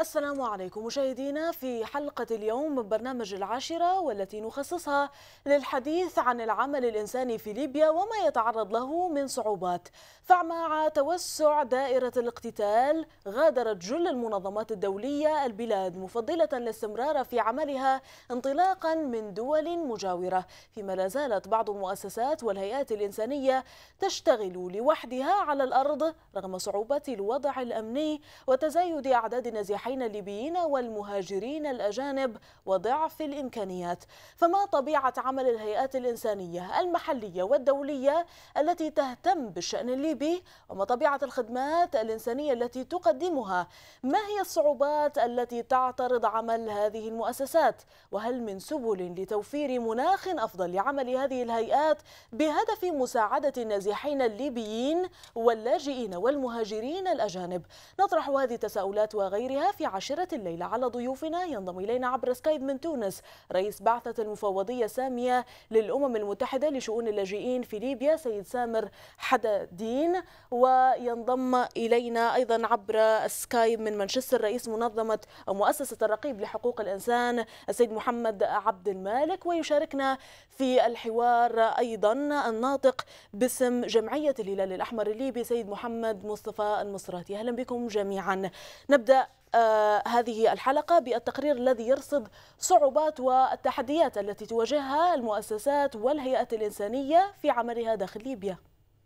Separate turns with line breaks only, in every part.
السلام عليكم مشاهدينا في حلقة اليوم من برنامج العاشرة، والتي نخصصها للحديث عن العمل الإنساني في ليبيا وما يتعرض له من صعوبات. فمع توسع دائرة الاقتتال غادرت جل المنظمات الدولية البلاد، مفضلة الاستمرار في عملها انطلاقا من دول مجاورة، فيما لا زالت بعض المؤسسات والهيئات الإنسانية تشتغل لوحدها على الأرض رغم صعوبة الوضع الأمني وتزايد أعداد النازحين الليبيين والمهاجرين الأجانب وضعف الإمكانيات. فما طبيعة عمل الهيئات الإنسانية المحلية والدولية التي تهتم بالشأن الليبي؟ وما طبيعة الخدمات الإنسانية التي تقدمها؟ ما هي الصعوبات التي تعترض عمل هذه المؤسسات؟ وهل من سبل لتوفير مناخ أفضل لعمل هذه الهيئات بهدف مساعدة النازحين الليبيين واللاجئين والمهاجرين الأجانب؟ نطرح هذه التساؤلات وغيرها في عاشرة الليلة على ضيوفنا. ينضم إلينا عبر سكايب من تونس رئيس بعثة المفوضية السامية للأمم المتحدة لشؤون اللاجئين في ليبيا سيد سامر حدادين، وينضم إلينا أيضا عبر سكايب من مانشستر رئيس منظمة أو مؤسسة الرقيب لحقوق الإنسان السيد محمد عبد المالك، ويشاركنا في الحوار أيضا الناطق باسم جمعية الهلال الأحمر الليبي سيد محمد مصطفى المصراتي. أهلا بكم جميعا. نبدأ هذه الحلقة بالتقرير الذي يرصد صعوبات والتحديات التي تواجهها المؤسسات والهيئات الإنسانية في عملها داخل ليبيا.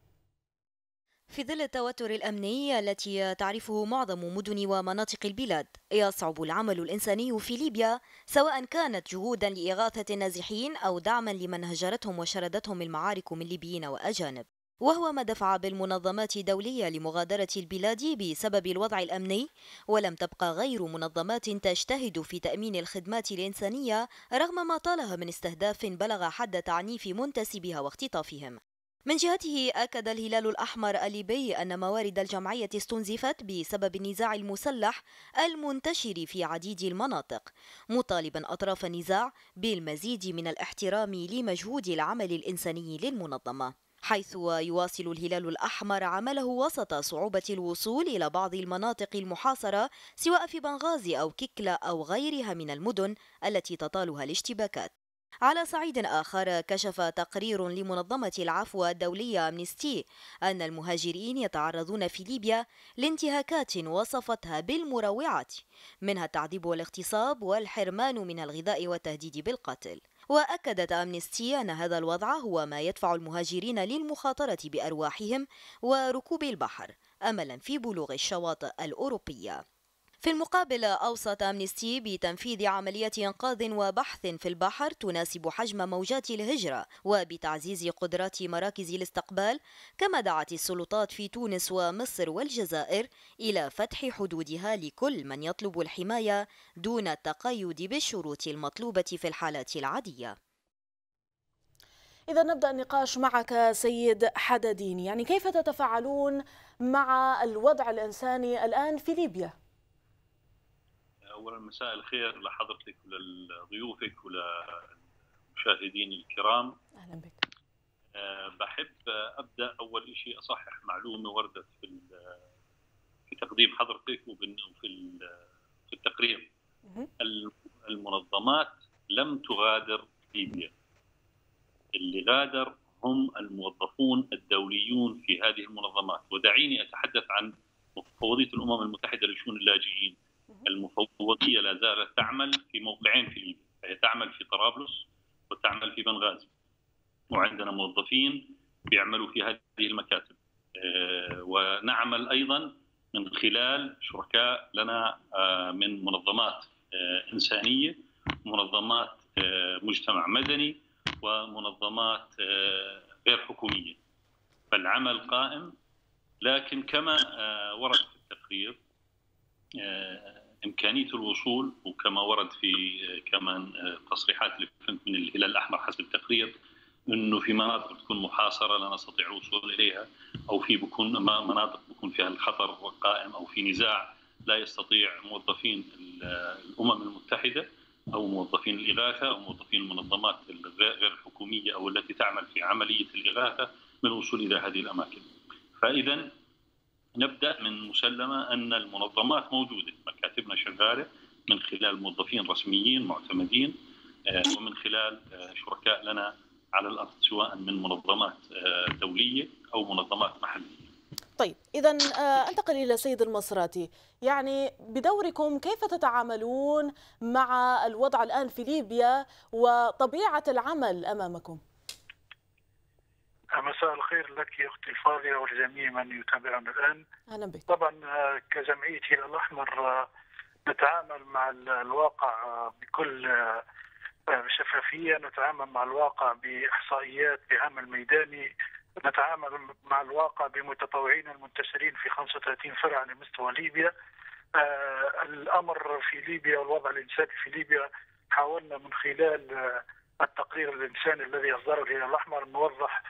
في ظل التوتر الأمني التي تعرفه معظم مدن ومناطق البلاد، يصعب العمل الإنساني في ليبيا، سواء كانت جهودا لإغاثة النازحين أو دعما لمن هجرتهم وشردتهم المعارك من ليبيين وأجانب، وهو ما دفع بالمنظمات الدولية لمغادرة البلاد بسبب الوضع الأمني. ولم تبقى غير منظمات تجتهد في تأمين الخدمات الإنسانية رغم ما طالها من استهداف بلغ حد تعنيف منتسبيها واختطافهم. من جهته أكد الهلال الأحمر الليبي أن موارد الجمعية استنزفت بسبب النزاع المسلح المنتشر في عديد المناطق، مطالبا أطراف النزاع بالمزيد من الاحترام لمجهود العمل الإنساني للمنظمة، حيث يواصل الهلال الأحمر عمله وسط صعوبة الوصول إلى بعض المناطق المحاصرة سواء في بنغازي أو كيكلا أو غيرها من المدن التي تطالها الاشتباكات. على صعيد آخر، كشف تقرير لمنظمة العفو الدولية أمنستي أن المهاجرين يتعرضون في ليبيا لانتهاكات وصفتها بالمروعة، منها التعذيب والاغتصاب والحرمان من الغذاء والتهديد بالقتل. وأكدت أمنستي أن هذا الوضع هو ما يدفع المهاجرين للمخاطرة بأرواحهم وركوب البحر أملا في بلوغ الشواطئ الأوروبية. في المقابل، أوصت أمنستي بتنفيذ عملية إنقاذ وبحث في البحر تناسب حجم موجات الهجرة وبتعزيز قدرات مراكز الاستقبال، كما دعت السلطات في تونس ومصر والجزائر إلى فتح حدودها لكل من يطلب الحماية دون التقيد بالشروط المطلوبة في الحالات العادية.
إذا نبدأ النقاش معك سيد حدادين، يعني كيف تتفاعلون مع الوضع الإنساني الآن في ليبيا؟
أولا مساء الخير لحضرتك ولضيوفك وللمشاهدين الكرام.
أهلا بك.
بحب أبدأ أول شيء أصحح معلومة وردت في تقديم حضرتك وفي التقرير. المنظمات لم تغادر ليبيا، اللي غادر هم الموظفون الدوليون في هذه المنظمات. ودعيني أتحدث عن مفوضية الأمم المتحدة لشؤون اللاجئين. المفوضية لا زالت تعمل في موقعين في ليبيا، هي تعمل في طرابلس وتعمل في بنغازي، وعندنا موظفين بيعملوا في هذه المكاتب. ونعمل أيضا من خلال شركاء لنا من منظمات إنسانية، منظمات مجتمع مدني، ومنظمات غير حكومية. فالعمل قائم، لكن كما ورد في التقرير إمكانية الوصول، وكما ورد في كمان تصريحات اللي فهمت من الهلال الأحمر حسب التقرير إنه في مناطق بتكون محاصرة لا نستطيع الوصول إليها، أو في بكون مناطق بكون فيها الخطر قائم، أو في نزاع لا يستطيع موظفين الأمم المتحدة أو موظفين الإغاثة أو موظفين المنظمات الغير الحكومية أو التي تعمل في عملية الإغاثة من الوصول إلى هذه الأماكن. فإذا نبدأ من مسلمة أن المنظمات موجودة، مكاتب مكاتبنا شغالة من خلال موظفين رسميين معتمدين ومن خلال شركاء لنا على الأرض سواء من منظمات دولية أو منظمات محلية.
طيب إذا أنتقل إلى سيد المصراتي، يعني بدوركم كيف تتعاملون مع الوضع الآن في ليبيا وطبيعة العمل أمامكم؟
مساء الخير لك يا أختي الفاضلة ولجميع من يتابعنا الآن.
أهلا بك.
طبعا كجمعية الهلال الأحمر نتعامل مع الواقع بكل شفافية، نتعامل مع الواقع بإحصائيات بعمل ميداني، نتعامل مع الواقع بمتطوعين المنتشرين في 35 فرع على مستوى ليبيا. الأمر في ليبيا والوضع الإنساني في ليبيا حاولنا من خلال التقرير الإنساني الذي أصدره الهلال الأحمر نوضح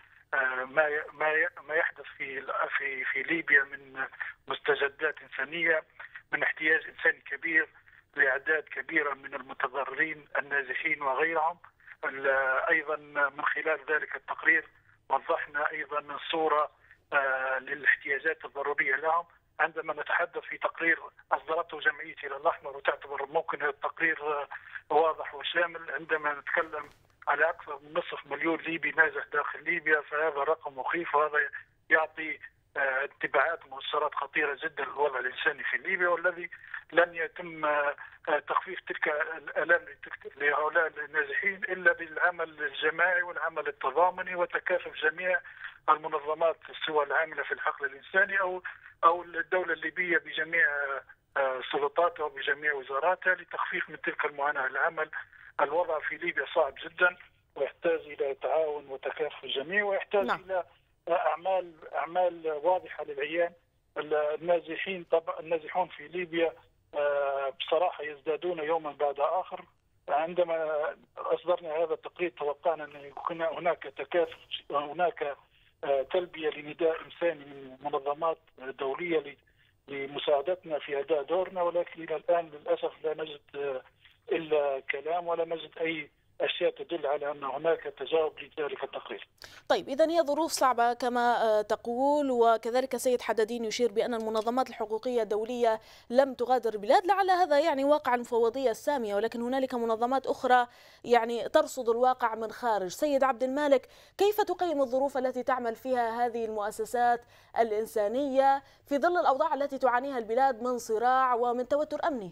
ما يحدث في ليبيا من مستجدات إنسانية، من احتياج إنساني كبير لأعداد كبيرة من المتضررين النازحين وغيرهم. أيضا من خلال ذلك التقرير وضحنا أيضا صورة للاحتياجات الضرورية لهم. عندما نتحدث في تقرير أصدرته جمعية الهلال الأحمر وتعتبر ممكن التقرير واضح وشامل، عندما نتكلم على أكثر من نصف مليون ليبي نازح داخل ليبيا فهذا رقم مخيف، وهذا يعطي انتباهات ومؤثرات خطيرة جدا للوضع الإنساني في ليبيا، والذي لن يتم تخفيف تلك الآلام لهؤلاء النازحين إلا بالعمل الجماعي والعمل التضامني وتكاتف جميع المنظمات سواء العاملة في الحقل الإنساني أو الدولة الليبية بجميع سلطاتها وبجميع وزاراتها لتخفيف من تلك المعاناة. العمل الوضع في ليبيا صعب جدا ويحتاج إلى تعاون وتكاتف الجميع، ويحتاج إلى أعمال واضحة للعيان. النازحون في ليبيا بصراحة يزدادون يوما بعد آخر. عندما أصدرنا هذا التقرير توقعنا أن يكون هناك تكاتف، هناك تلبية لنداء إنساني من منظمات دولية لمساعدتنا في أداء دورنا، ولكن إلى الآن للأسف لا نجد إلا كلام ولا نجد أي أشياء تدل على أن هناك تجاوب لذلك التقرير.
طيب إذن هي ظروف صعبة كما تقول، وكذلك سيد حدادين يشير بأن المنظمات الحقوقية الدولية لم تغادر البلاد، لعل هذا يعني واقع المفوضية السامية، ولكن هنالك منظمات أخرى يعني ترصد الواقع من خارج. سيد عبد المالك، كيف تقيم الظروف التي تعمل فيها هذه المؤسسات الإنسانية في ظل الأوضاع التي تعانيها البلاد من صراع ومن توتر أمني؟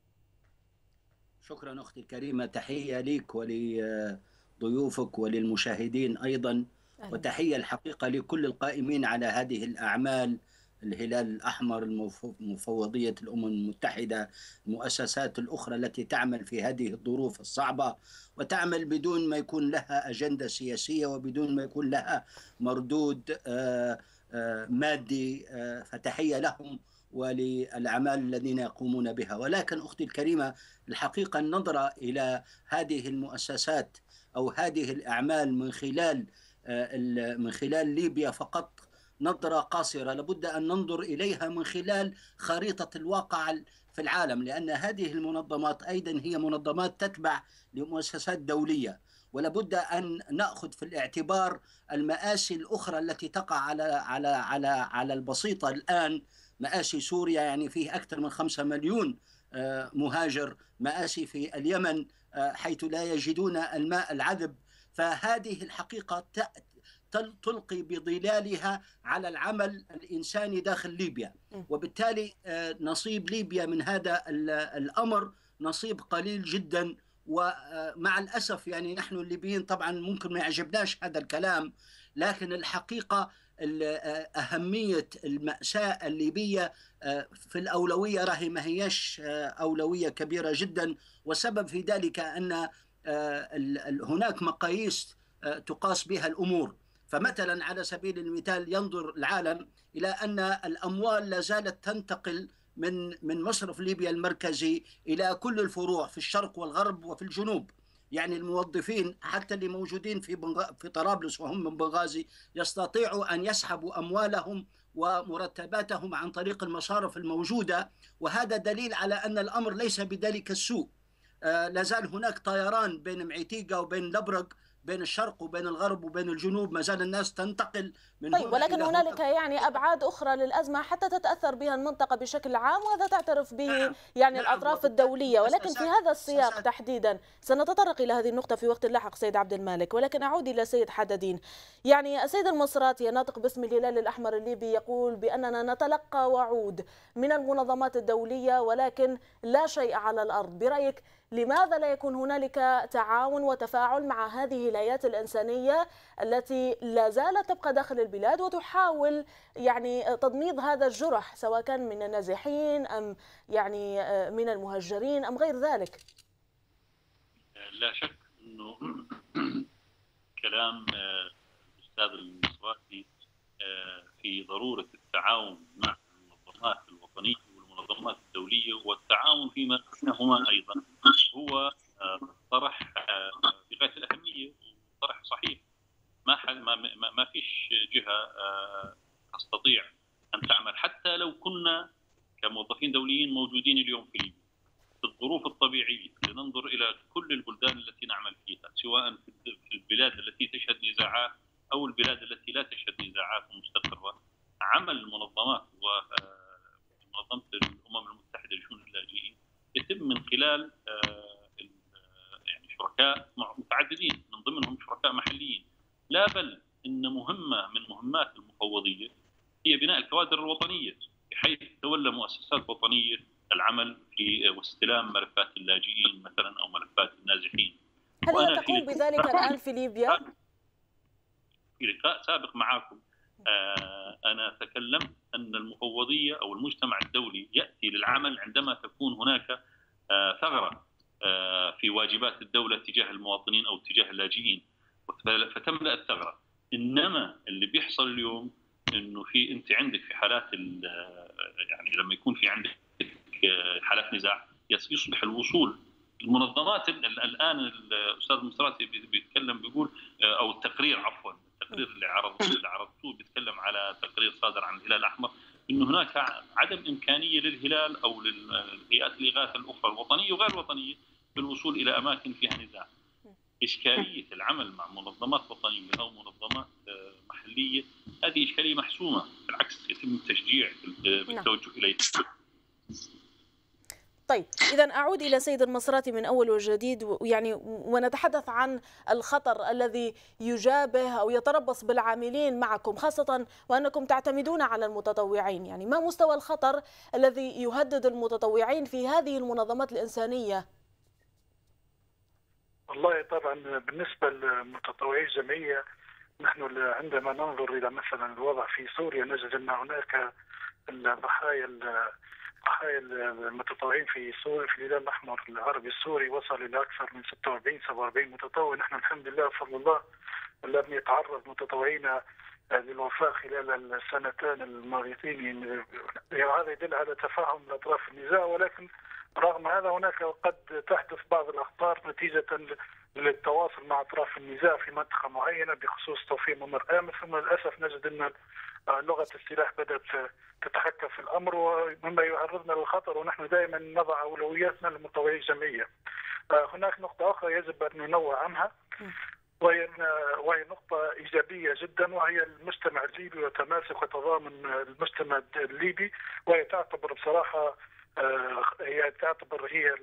شكرا أختي الكريمة، تحية لك ولضيوفك وللمشاهدين أيضا، وتحية الحقيقة لكل القائمين على هذه الأعمال، الهلال الأحمر، مفوضية الأمم المتحدة، المؤسسات الأخرى التي تعمل في هذه الظروف الصعبة وتعمل بدون ما يكون لها أجندة سياسية وبدون ما يكون لها مردود مادي، فتحية لهم وللأعمال الذين يقومون بها. ولكن أختي الكريمة، الحقيقة النظرة إلى هذه المؤسسات أو هذه الأعمال من خلال ليبيا فقط نظرة قاصرة، لابد أن ننظر إليها من خلال خريطة الواقع في العالم، لأن هذه المنظمات أيضا هي منظمات تتبع لمؤسسات دولية، ولابد أن نأخذ في الاعتبار المآسي الأخرى التي تقع على البسيطة الآن. مآسي سوريا يعني فيه أكثر من 5 مليون مهاجر، مآسي في اليمن حيث لا يجدون الماء العذب. فهذه الحقيقة تلقي بظلالها على العمل الإنساني داخل ليبيا، وبالتالي نصيب ليبيا من هذا الأمر نصيب قليل جدا. ومع الأسف يعني نحن الليبيين طبعا ممكن ما يعجبناش هذا الكلام، لكن الحقيقة أهمية المأساة الليبية في الأولوية راهي ما هيش أولوية كبيرة جدا، وسبب في ذلك أن هناك مقاييس تقاس بها الأمور. فمثلا على سبيل المثال ينظر العالم إلى أن الأموال لا زالت تنتقل من مصرف ليبيا المركزي إلى كل الفروع في الشرق والغرب وفي الجنوب. يعني الموظفين حتى اللي موجودين في طرابلس وهم من بنغازي يستطيعوا أن يسحبوا أموالهم ومرتباتهم عن طريق المصارف الموجودة، وهذا دليل على أن الأمر ليس بذلك السوء. لا زال هناك طيران بين معيتيقة وبين لبرق بين الشرق وبين الغرب وبين الجنوب، ما زال الناس تنتقل من
طيب،
هنا
ولكن
إلى
هنالك
هنا.
يعني أبعاد أخرى للأزمة حتى تتأثر بها المنطقة بشكل عام، وهذا تعترف به
نعم،
يعني
نعم،
الأطراف
وبالتالي
الدولية، ولكن في هذا السياق
مؤسسات
تحديدا سنتطرق إلى هذه النقطة في وقت لاحق سيد عبد المالك. ولكن أعود إلى سيد حدادين. يعني السيد المصراتي ناطق باسم الهلال الأحمر الليبي يقول بأننا نتلقى وعود من المنظمات الدولية ولكن لا شيء على الأرض. برأيك لماذا لا يكون هنالك تعاون وتفاعل مع هذه الهيئات الإنسانية التي لا زالت تبقى داخل البلاد وتحاول يعني تضميد هذا الجرح، سواء كان من النازحين أم يعني من المهجرين أم غير ذلك؟
لا شك أنه كلام الأستاذ المصراتي في ضرورة التعاون مع المنظمات الوطنية والمنظمات الدولية، والتعاون فيما بينهما أيضا هو طرح في غاية الأهمية، طرح صحيح. ما فيش جهة تستطيع أن تعمل حتى لو كنا كموظفين دوليين موجودين اليوم في ليبيا في الظروف الطبيعية، لننظر إلى كل البلدان التي نعمل فيها، سواء في البلاد التي تشهد نزاعات أو البلاد التي لا تشهد نزاعات ومستقرة. عمل المنظمات ومنظمة الأمم المتحدة لشؤون اللاجئين يتم من خلال يعني شركاء متعددين، من ضمنهم شركاء محليين. لا بل إن مهمة من مهمات المفوضية هي بناء الكوادر الوطنية، بحيث تولى مؤسسات وطنية العمل في واستلام ملفات اللاجئين مثلا أو ملفات النازحين.
هل هي تقوم بذلك الآن في ليبيا؟
في لقاء سابق معكم أنا تكلمت أن المفوضية أو المجتمع الدولي يأتي للعمل عندما تكون هناك ثغرة في واجبات الدولة تجاه المواطنين أو تجاه اللاجئين، فتملأ الثغرة. إنما اللي بيحصل اليوم إنه أنت عندك في حالات يعني لما يكون في عندك حالات نزاع يصبح الوصول المنظمات الآن الأستاذ المصراتي بيتكلم بيقول أو التقرير عفوا التقرير اللي عرضتوه بيتكلم على تقرير صادر عن الهلال الأحمر إنه هناك عدم إمكانية للهلال أو للهيئات الإغاثة الأخرى الوطنية وغير الوطنية بالوصول إلى أماكن فيها نزاع. إشكالية العمل مع منظمات وطنية أو منظمات محلية هذه إشكالية محسومة، بالعكس يتم التشجيع بالتوجه إليها.
طيب، إذا أعود إلى سيد المصراتي من أول وجديد، يعني ونتحدث عن الخطر الذي يجابه أو يتربص بالعاملين معكم، خاصة وأنكم تعتمدون على المتطوعين. يعني ما مستوى الخطر الذي يهدد المتطوعين في هذه المنظمات الإنسانية؟
والله طبعا بالنسبة للمتطوعين الجمعية، نحن عندما ننظر إلى مثلا الوضع في سوريا نجد أن هناك ضحايا المتطوعين في سوريا في الهلال الأحمر العربي السوري وصل إلى أكثر من 46 متطوع. نحن الحمد لله بفضل الله لم يتعرض متطوعين للوفاة خلال السنتين الماضيتين. هذا يدل على تفاهم الأطراف النزاع، ولكن رغم هذا هناك قد تحدث بعض الأخطار نتيجة للتواصل مع أطراف النزاع في منطقة معينة بخصوص توفير ممر آمن، ثم للأسف نجد أن لغة السلاح بدأت تتحكم في الأمر ومما يعرضنا للخطر، ونحن دائما نضع أولوياتنا للمتطوعين الجمعية. هناك نقطة أخرى يجب أن ننوه عنها، وهي نقطة إيجابية جدا، وهي المجتمع الليبي وتماسك وتضامن المجتمع الليبي، وهي تعتبر بصراحة هي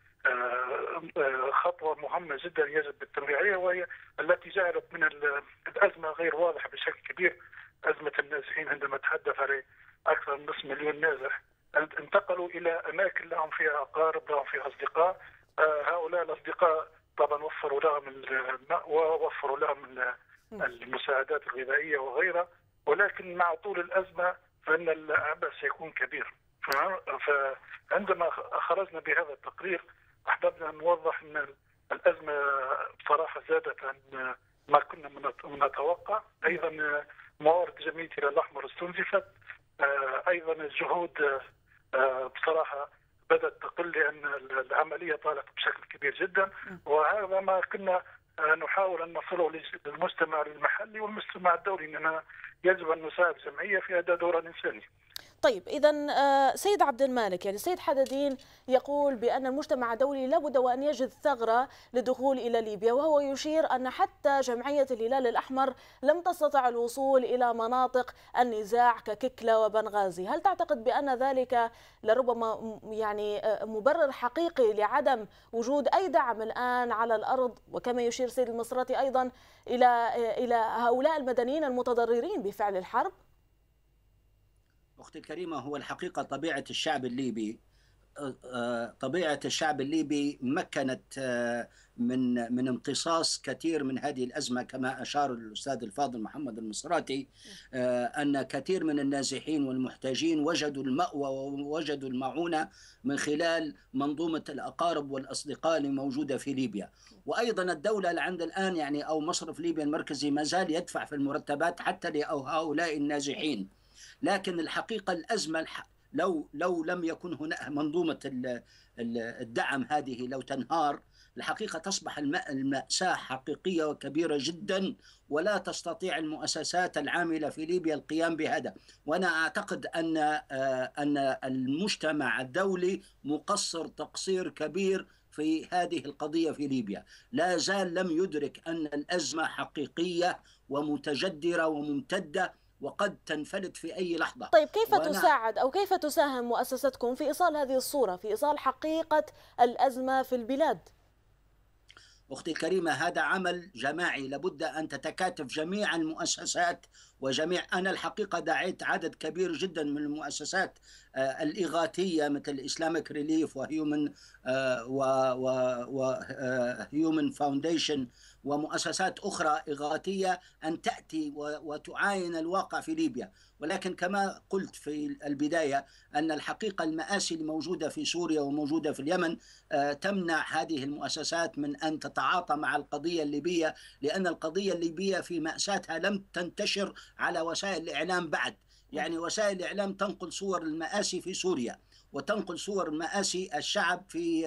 خطوة مهمة جدا يجب التنويه عليها، وهي التي جعلت من الأزمة غير واضحة بشكل كبير. أزمة النازحين عندما تحدث عليه أكثر من نصف مليون نازح انتقلوا إلى أماكن لهم فيها أقارب، لهم فيها أصدقاء. هؤلاء الأصدقاء طبعا وفروا لهم الماء ووفروا لهم المساعدات الغذائية وغيرها، ولكن مع طول الأزمة فإن العبء سيكون كبير. فعندما خرجنا بهذا التقرير أحببنا أن نوضح أن الأزمة بصراحة زادت عن ما كنا نتوقع. أيضا موارد جمعية الهلال الأحمر استنزفت، أيضا الجهود بصراحة بدأت تقل لأن العملية طالت بشكل كبير جدا، وهذا ما كنا نحاول أن نصله للمجتمع المحلي والمجتمع الدولي، أننا يجب أن نساعد الجمعية في أداء دورها الإنساني.
طيب إذا سيد عبد المالك، يعني سيد حدادين يقول بأن المجتمع الدولي لابد وأن يجد ثغرة للدخول إلى ليبيا، وهو يشير أن حتى جمعية الهلال الأحمر لم تستطع الوصول إلى مناطق النزاع كككلا وبنغازي. هل تعتقد بأن ذلك لربما يعني مبرر حقيقي لعدم وجود أي دعم الآن على الأرض، وكما يشير سيد المصراتي أيضا إلى هؤلاء المدنيين المتضررين بفعل الحرب؟
أختي الكريمة، هو الحقيقة طبيعة الشعب الليبي، مكنت من امتصاص كثير من هذه الأزمة، كما أشار الأستاذ الفاضل محمد المصراتي، أن كثير من النازحين والمحتاجين وجدوا المأوى ووجدوا المعونة من خلال منظومة الأقارب والأصدقاء الموجودة في ليبيا. وأيضا الدولة عند الآن يعني أو مصرف ليبيا المركزي ما زال يدفع في المرتبات حتى لهؤلاء النازحين. لكن الحقيقة الأزمة لو لم يكن هناك منظومة الدعم هذه، لو تنهار الحقيقة تصبح المأساة حقيقية وكبيرة جدا، ولا تستطيع المؤسسات العاملة في ليبيا القيام بهذا. وأنا أعتقد أن المجتمع الدولي مقصر تقصير كبير في هذه القضية في ليبيا. لا زال لم يدرك أن الأزمة حقيقية ومتجدرة وممتدة وقد تنفلت في أي لحظة.
طيب كيف تساعد أو كيف تساهم مؤسستكم في إيصال هذه الصورة، في إيصال حقيقة الأزمة في البلاد؟
أختي الكريمة، هذا عمل جماعي، لابد أن تتكاتف جميع المؤسسات أنا الحقيقة دعيت عدد كبير جدا من المؤسسات الإغاثية مثل إسلامك ريليف وهيومن فاونديشن ومؤسسات أخرى إغاثية أن تأتي وتعاين الواقع في ليبيا. ولكن كما قلت في البداية أن الحقيقة المآسي الموجودة في سوريا وموجودة في اليمن تمنع هذه المؤسسات من أن تتعاطى مع القضية الليبية، لأن القضية الليبية في مأساتها لم تنتشر على وسائل الإعلام بعد. يعني وسائل الإعلام تنقل صور المآسي في سوريا وتنقل صور مآسي الشعب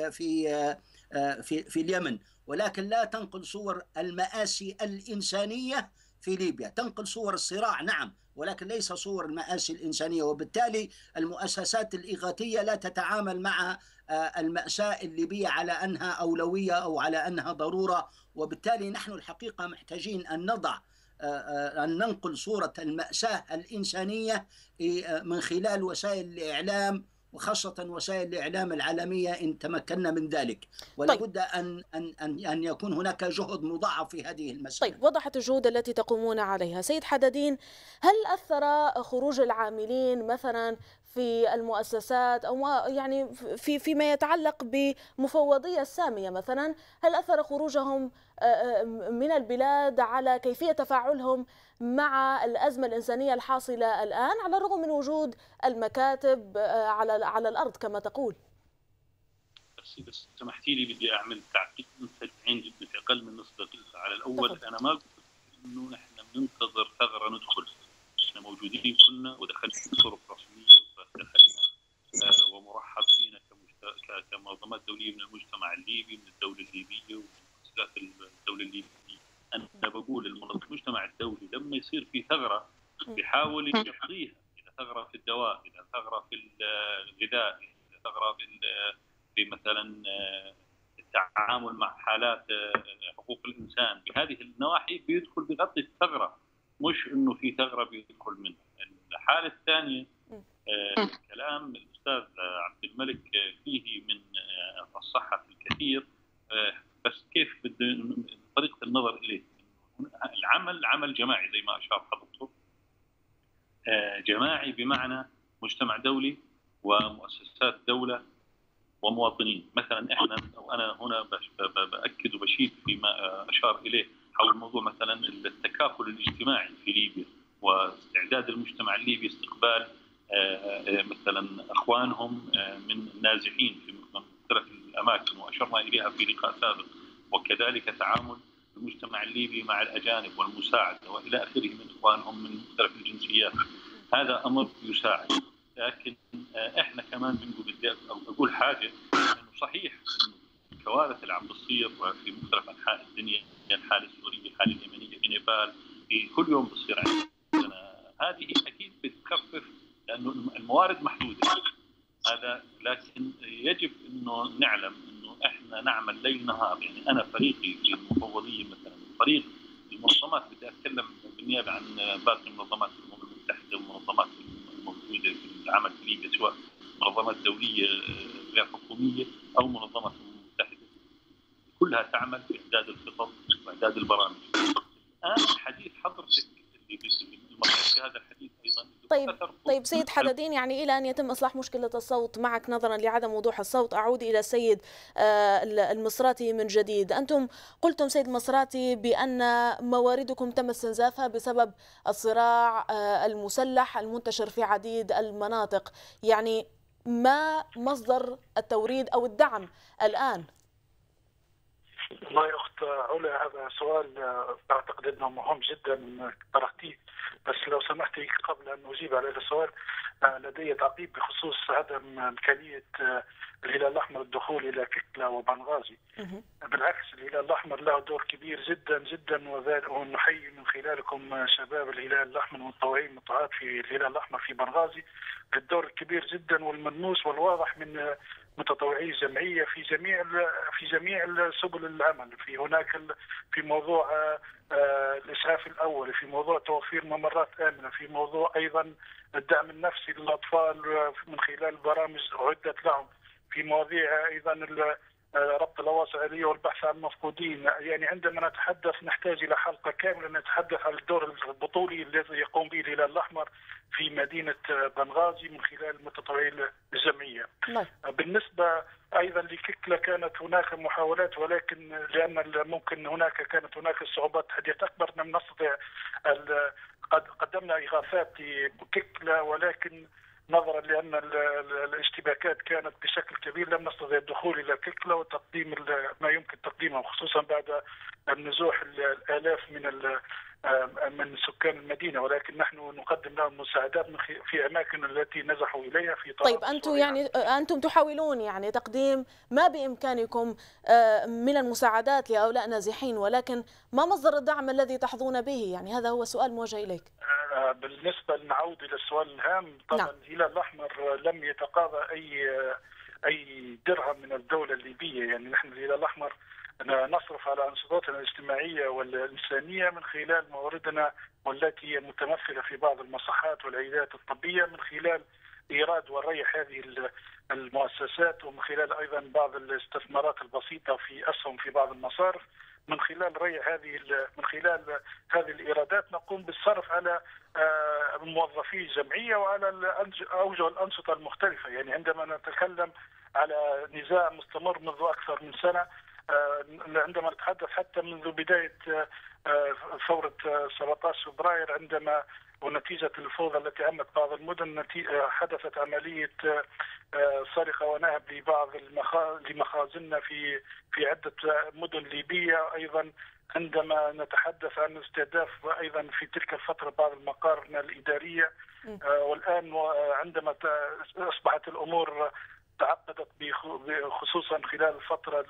في اليمن، ولكن لا تنقل صور المآسي الإنسانية في ليبيا. تنقل صور الصراع نعم، ولكن ليس صور المآسي الإنسانية. وبالتالي المؤسسات الإغاثية لا تتعامل مع المأساة الليبية على أنها أولوية أو على أنها ضرورة. وبالتالي نحن الحقيقة محتاجين أن ننقل صورة المأساة الإنسانية من خلال وسائل الإعلام، وخاصة وسائل الإعلام العالمية إن تمكنا من ذلك. ولا بد أن يكون هناك جهد مضاعف في هذه المسألة.
طيب وضحت الجهود التي تقومون عليها. سيد حدادين، هل أثر خروج العاملين مثلا في المؤسسات أو يعني فيما يتعلق بمفوضية السامية مثلا، هل أثر خروجهم من البلاد على كيفية تفاعلهم مع الأزمة الإنسانية الحاصلة الآن، على الرغم من وجود المكاتب على الأرض كما تقول؟
بس سمحتي لي بدي أعمل تعقيب سريع جدا في أقل من نصف دقيقة على الأول. أنا ما قلت إنه نحن بننتظر ثغرة ندخل، احنا موجودين كلنا ودخلنا بطرق رسمية ودخلنا ومرحب فينا كمنظمات دولية من المجتمع الليبي، من الدولة الليبية ومؤسسات الدولة الليبية. أنا بقول المجتمع الدولي لما يصير في ثغرة بيحاول يقضيها، إذا ثغرة في الدواء، إذا ثغرة في الغذاء، إذا ثغرة في مثلا التعامل مع حالات حقوق الإنسان، بهذه النواحي بيدخل بيغطي الثغرة، مش إنه في ثغرة بيدخل منها. الحالة الثانية كلام الأستاذ عبد الملك فيه من الصحة الكثير، بس كيف طريقة النظر إليه. العمل عمل جماعي زي ما أشار حضرته، جماعي بمعنى مجتمع دولي ومؤسسات دولة ومواطنين. مثلا احنا وانا هنا باكد وبشيد فيما اشار اليه حول موضوع مثلا التكافل الاجتماعي في ليبيا واستعداد المجتمع الليبي استقبال مثلا اخوانهم من النازحين في مختلف الاماكن، واشرنا اليها في لقاء سابق، وكذلك تعامل المجتمع الليبي مع الاجانب والمساعده والى اخره من اخوانهم من مختلف الجنسيات. هذا امر يساعد. لكن احنا كمان اقول حاجه، انه صحيح انه الكوارث اللي عم بتصير في مختلف انحاء الدنيا، الحاله السوريه، الحاله اليمنيه في نيبال، في كل يوم بتصير عندنا، هذه اكيد بتخفف لانه الموارد محدوده. هذا لكن يجب انه نعلم انه احنا نعمل ليل نهار، يعني انا فريقي في المفوضيه مثلا، فريق المنظمات، بدي اتكلم بالنيابه عن باقي منظمات الامم المتحده والمنظمات الموجوده في العمل في ليبيا، سواء منظمات دوليه غير حكوميه او منظمات الامم المتحده، كلها تعمل في اعداد الخطط واعداد البرامج. الان حديث حضرتك اللي في هذا الحديث ايضا.
طيب سيد حدادين، يعني الى ان يتم اصلاح مشكله الصوت معك نظرا لعدم وضوح الصوت، اعود الى السيد المصراتي من جديد. انتم قلتم سيد المصراتي بان مواردكم تم استنزافها بسبب الصراع المسلح المنتشر في عديد المناطق، يعني ما مصدر التوريد او الدعم الان؟
والله يا اخت علا، هذا سؤال اعتقد انه مهم جدا طرحتيه، بس لو سمحتي قبل ان اجيب على هذا السؤال لدي تعقيب بخصوص عدم امكانيه الهلال الاحمر الدخول الى ككلا وبنغازي. بالعكس، الهلال الاحمر له دور كبير جدا جدا، ونحيي من خلالكم شباب الهلال الاحمر المتطوعين المتطوعات في الهلال الاحمر في بنغازي الدور الكبير جدا والملموس والواضح من متطوعي الجمعيه في جميع سبل العمل، في موضوع الاسعاف الاول، في موضوع توفير ممرات امنه، في موضوع ايضا الدعم النفسي للاطفال من خلال برامج اعدت لهم، في مواضيع ايضا ربط الاواصر الاليه والبحث عن المفقودين. يعني عندما نتحدث نحتاج الى حلقه كامله نتحدث عن الدور البطولي الذي يقوم به الهلال الاحمر في مدينه بنغازي من خلال متطوعي الجمعيه. بالنسبه ايضا لككلا كانت هناك محاولات، ولكن لان ممكن كانت هناك صعوبات تحديات اكبر لم نستطع قد قدمنا اغاثات لككلا، ولكن نظرا لان الاشتباكات كانت بشكل كبير لم نستطع الدخول الى ككلا وتقديم ما يمكن تقديمه، خصوصا بعد النزوح الالاف من سكان المدينه، ولكن نحن نقدم لهم مساعدات في اماكن التي نزحوا اليها في طرابلس.
طيب انتم تحاولون يعني تقديم ما بامكانكم من المساعدات لهؤلاء النازحين، ولكن ما مصدر الدعم الذي تحظون به؟ يعني هذا هو السؤال الموجه اليك.
بالنسبه نعود الى السؤال الهام، طبعا الهلال الاحمر لم يتقاضى اي درهم من الدوله الليبيه، يعني نحن الهلال الاحمر نصرف على أنشطتنا الاجتماعية والإنسانية من خلال مواردنا، والتي هي متمثلة في بعض المصحات والعيادات الطبية، من خلال إيراد وريح هذه المؤسسات، ومن خلال أيضا بعض الاستثمارات البسيطة في أسهم في بعض المصارف. من خلال هذه الإيرادات نقوم بالصرف على موظفي الجمعية وعلى أوجه الأنشطة المختلفة. يعني عندما نتكلم على نزاع مستمر منذ أكثر من سنة، عندما نتحدث حتى منذ بداية ثورة 17 فبراير، عندما ونتيجة الفوضى التي عمت بعض المدن حدثت عملية سرقة ونهب لبعض لمخازننا في عدة مدن ليبية. أيضا عندما نتحدث عن استهداف أيضا في تلك الفترة بعض المقارنا الإدارية، والآن عندما أصبحت الأمور تعقدت خصوصا خلال الفترة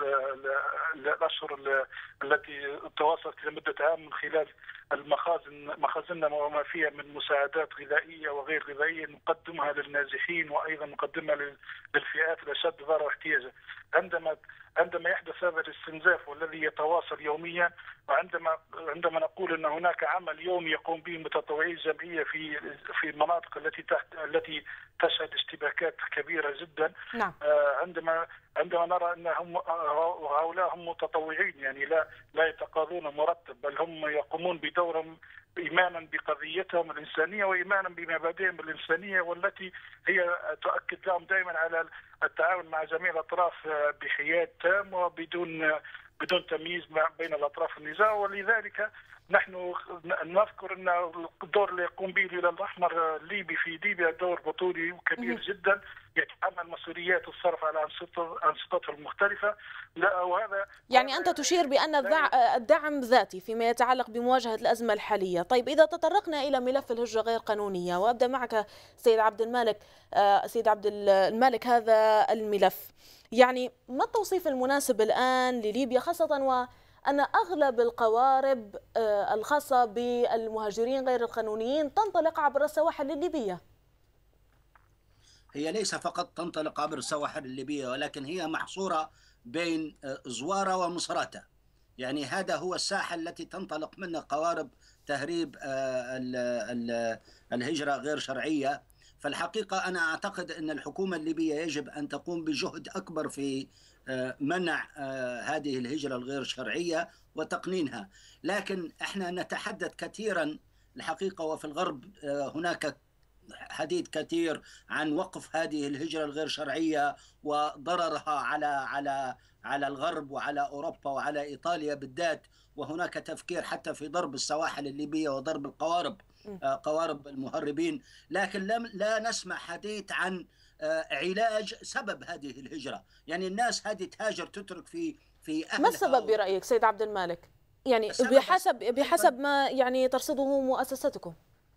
الأشهر التي تواصلت لمدة عام، من خلال مخازننا وما فيها من مساعدات غذائية وغير غذائية نقدمها للنازحين، وأيضا نقدمها للفئات الأشد ضرر واحتياجا. عندما يحدث هذا الاستنزاف والذي يتواصل يوميا، وعندما نقول ان هناك عمل يومي يقوم به متطوعي الجمعيه في المناطق التي تشهد اشتباكات كبيره جدا.
نعم.
عندما نرى ان هؤلاء هم متطوعين، يعني لا يتقاضون مرتب، بل هم يقومون بدورهم إيمانا بقضيتهم الإنسانية وإيمانا بمبادئهم الإنسانية، والتي هي تؤكد لهم دائما على التعاون مع جميع الأطراف بحياد تام وبدون تمييز بين الأطراف النزاع. ولذلك نحن نذكر أن الدور اللي يقوم به الهلال الأحمر الليبي في ليبيا دور بطولي وكبير جدا، يتحمل مسؤوليات الصرف على أنشطته المختلفة. وهذا
يعني أنت تشير بأن الدعم ذاتي فيما يتعلق بمواجهة الأزمة الحالية. طيب إذا تطرقنا إلى ملف الهجرة غير قانونية، وأبدأ معك سيد عبد المالك هذا الملف، يعني ما التوصيف المناسب الآن لليبيا، خاصة وأن أغلب القوارب الخاصة بالمهاجرين غير القانونيين تنطلق عبر السواحل الليبية؟
هي ليس فقط تنطلق عبر السواحل الليبية، ولكن هي محصورة بين زوارة ومصراتة. يعني هذا هو الساحل التي تنطلق منه قوارب تهريب الهجرة غير شرعية. فالحقيقة أنا أعتقد أن الحكومة الليبية يجب أن تقوم بجهد أكبر في منع هذه الهجرة الغير شرعية وتقنينها. لكن احنا نتحدث كثيرا الحقيقة، وفي الغرب هناك حديث كثير عن وقف هذه الهجرة الغير شرعية وضررها على الغرب وعلى أوروبا وعلى إيطاليا بالذات. وهناك تفكير حتى في ضرب السواحل الليبية وضرب قوارب المهربين. لكن لا نسمع حديث عن علاج سبب هذه الهجرة. يعني الناس هذه تهاجر تترك في أهلها. ما
السبب برأيك سيد عبد المالك؟ يعني بحسب ما يعني ترصده مؤسستكم.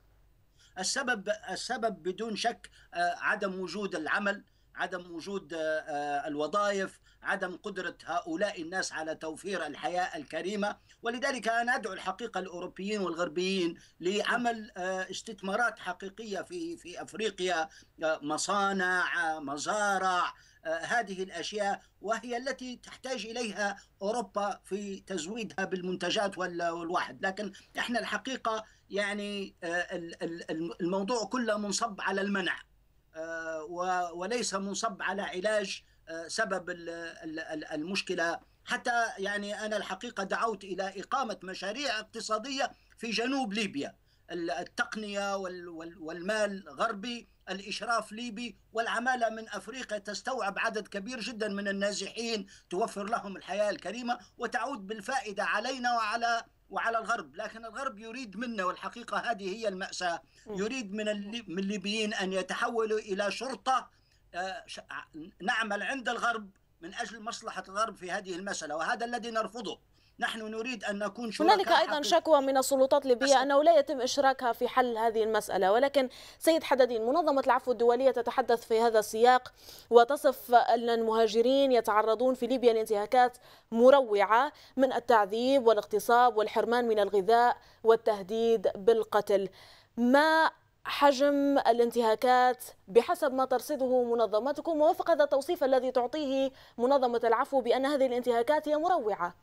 السبب بدون شك عدم وجود العمل، عدم وجود الوظائف، عدم قدرة هؤلاء الناس على توفير الحياة الكريمة. ولذلك أنا أدعو الحقيقة الأوروبيين والغربيين لعمل استثمارات حقيقية في أفريقيا، مصانع، مزارع، هذه الأشياء، وهي التي تحتاج إليها أوروبا في تزويدها بالمنتجات والواحد. لكن إحنا الحقيقة يعني الموضوع كله منصب على المنع وليس منصب على علاج سبب المشكلة. حتى يعني أنا الحقيقة دعوت إلى إقامة مشاريع اقتصادية في جنوب ليبيا، التقنية والمال غربي، الإشراف ليبي، والعمالة من أفريقيا تستوعب عدد كبير جدا من النازحين، توفر لهم الحياة الكريمة وتعود بالفائدة علينا وعلى الغرب. لكن الغرب يريد منا، والحقيقة هذه هي المأساة، يريد من الليبيين أن يتحولوا إلى شرطة نعمل عند الغرب من أجل مصلحة الغرب في هذه المسألة، وهذا الذي نرفضه. نحن نريد أن نكون شركاء.
هنالك أيضا شكوى من السلطات الليبية أنه لا يتم إشراكها في حل هذه المسألة. ولكن سيد حدادين، منظمة العفو الدولية تتحدث في هذا السياق وتصف أن المهاجرين يتعرضون في ليبيا لانتهاكات مروعة من التعذيب والاغتصاب والحرمان من الغذاء والتهديد بالقتل. ما حجم الانتهاكات بحسب ما ترصده منظمتكم ووفق هذا التوصيف الذي تعطيه منظمة العفو بأن هذه الانتهاكات هي مروعة؟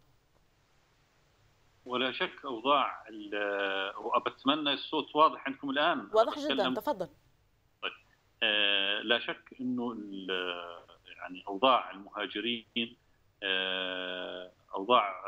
ولا شك أوضاع وأتمنى الصوت واضح عندكم الآن.
واضح جدا، تفضل.
طيب. لا شك أنه يعني أوضاع المهاجرين أوضاع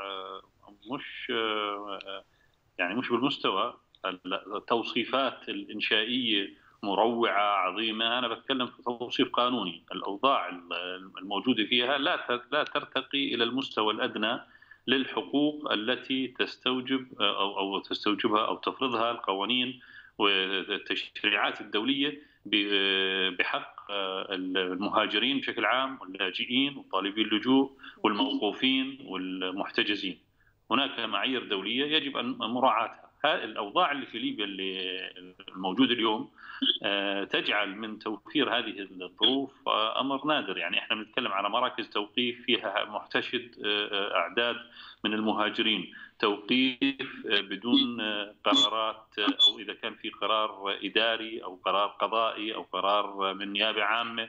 مش بالمستوى. التوصيفات الإنشائية مروعة عظيمة. أنا بتكلم في توصيف قانوني. الأوضاع الموجودة فيها لا ترتقي إلى المستوى الأدنى للحقوق التي تستوجبها أو تفرضها القوانين والتشريعات الدولية بحق المهاجرين بشكل عام واللاجئين وطالبي اللجوء والموقوفين والمحتجزين. هناك معايير دولية يجب أن مراعاتها. الأوضاع اللي في ليبيا اللي الموجودة اليوم تجعل من توفير هذه الظروف أمر نادر. يعني احنا بنتكلم على مراكز توقيف فيها محتشد أعداد من المهاجرين، توقيف بدون قرارات، أو إذا كان في قرار إداري أو قرار قضائي أو قرار من نيابة عامة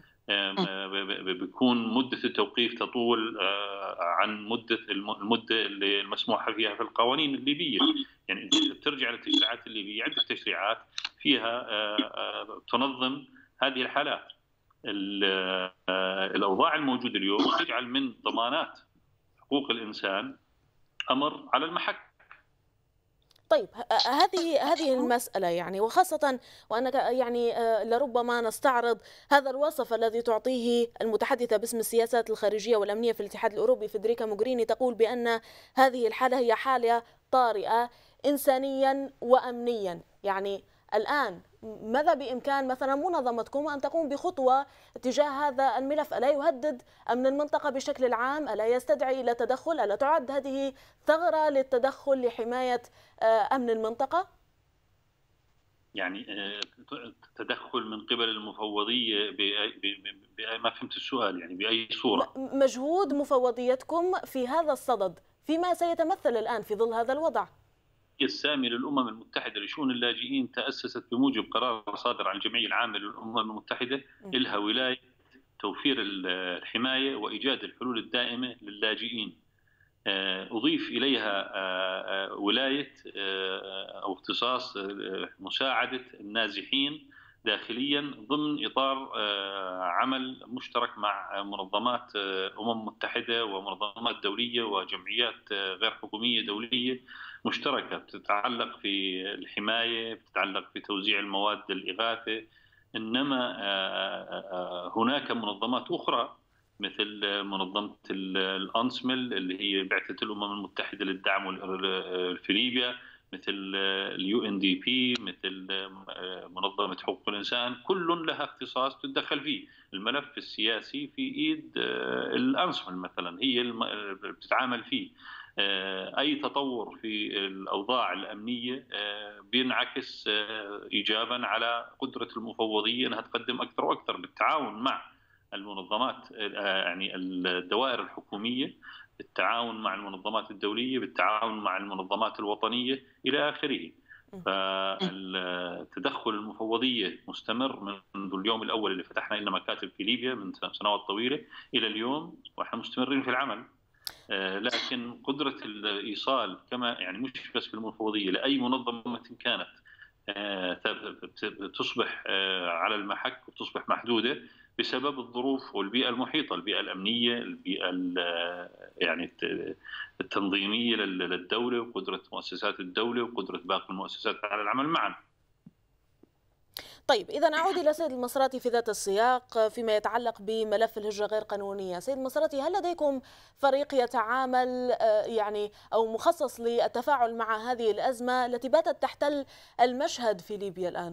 بيكون مدة التوقيف تطول عن المدة اللي المسموحة فيها في القوانين الليبية. يعني أنت بترجع للتشريعات الليبية، عندك تشريعات فيها تنظم هذه الحالات. الأوضاع الموجودة اليوم تجعل من ضمانات حقوق الإنسان أمر على المحك.
طيب هذه المسألة يعني، وخاصة وأنك يعني لربما نستعرض هذا الوصف الذي تعطيه المتحدثة باسم السياسات الخارجية والأمنية في الاتحاد الأوروبي فيدريكا موغريني، تقول بأن هذه الحالة هي حالة طارئة إنسانيا وأمنيا. يعني الآن ماذا بإمكان مثلا منظمتكم أن تقوم بخطوة تجاه هذا الملف؟ ألا يهدد أمن المنطقة بشكل عام؟ ألا يستدعي إلى تدخل؟ ألا تعد هذه ثغرة للتدخل لحماية أمن المنطقة؟
يعني تدخل من قبل المفوضية ما فهمت السؤال، يعني بأي صورة؟
مجهود مفوضيتكم في هذا الصدد فيما سيتمثل الآن في ظل هذا الوضع.
السامية للأمم المتحدة لشؤون اللاجئين تأسست بموجب قرار صادر عن الجمعية العامة للأمم المتحدة، إلها ولاية توفير الحماية وإيجاد الحلول الدائمة للاجئين. أضيف إليها ولاية أو اختصاص مساعدة النازحين داخليا ضمن إطار عمل مشترك مع منظمات أمم متحدة ومنظمات دولية وجمعيات غير حكومية دولية مشتركة تتعلق في الحماية، تتعلق في توزيع المواد الإغاثة. إنما هناك منظمات أخرى مثل منظمة الأنسمل اللي هي بعثة الأمم المتحدة للدعم في ليبيا، مثل UNDP، مثل منظمة حقوق الإنسان، كل لها اختصاص تتدخل فيه. الملف السياسي في إيد الأنسمل مثلا، هي اللي بتتعامل فيه. أي تطور في الأوضاع الأمنية بينعكس إيجابا على قدرة المفوضية أنها تقدم أكثر وأكثر بالتعاون مع المنظمات، يعني الدوائر الحكومية، بالتعاون مع المنظمات الدولية، بالتعاون مع المنظمات الوطنية إلى آخره. فالتدخل المفوضية مستمر منذ اليوم الأول اللي فتحنا لنا مكاتب في ليبيا من سنوات طويلة إلى اليوم، وإحنا مستمرين في العمل. لكن قدرة الإيصال كما يعني مش بس في المفوضية، لأي منظمة كانت تصبح على المحك وتصبح محدودة بسبب الظروف والبيئة المحيطة، البيئة الأمنية، البيئة يعني التنظيمية للدولة، وقدرة مؤسسات الدولة وقدرة باقي المؤسسات على العمل معا.
طيب، إذا أعود إلى سيد المصراتي في ذات السياق فيما يتعلق بملف الهجرة غير قانونية. سيد المصراتي، هل لديكم فريق يتعامل يعني أو مخصص للتفاعل مع هذه الأزمة التي باتت تحتل المشهد في ليبيا الآن؟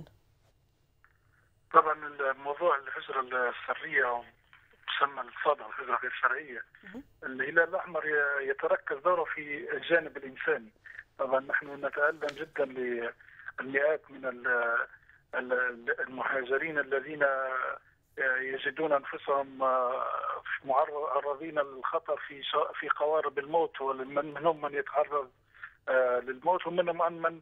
طبعا الموضوع الهجرة السرية أو تسمى الصادة الهجرة غير الشرعية، الهلال الأحمر يتركز دوره في الجانب الإنساني. طبعا نحن نتألم جدا للمئات من المهاجرين الذين يجدون أنفسهم معرضين للخطر في قوارب الموت، ومنهم من يتعرض للموت، ومنهم من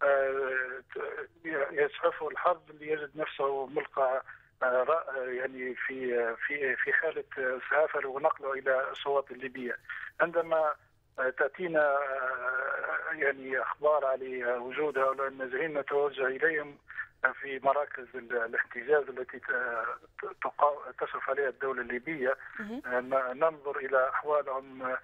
يسعفه الحظ ليجد نفسه ملقى يعني في حالة إسعافه ونقله إلى الشواطئ الليبية. عندما تأتينا يعني أخبار على وجود هؤلاء النازحين نتوجه إليهم في مراكز الاحتجاز التي تصرف عليها الدولة الليبية، ننظر إلى أحوالهم،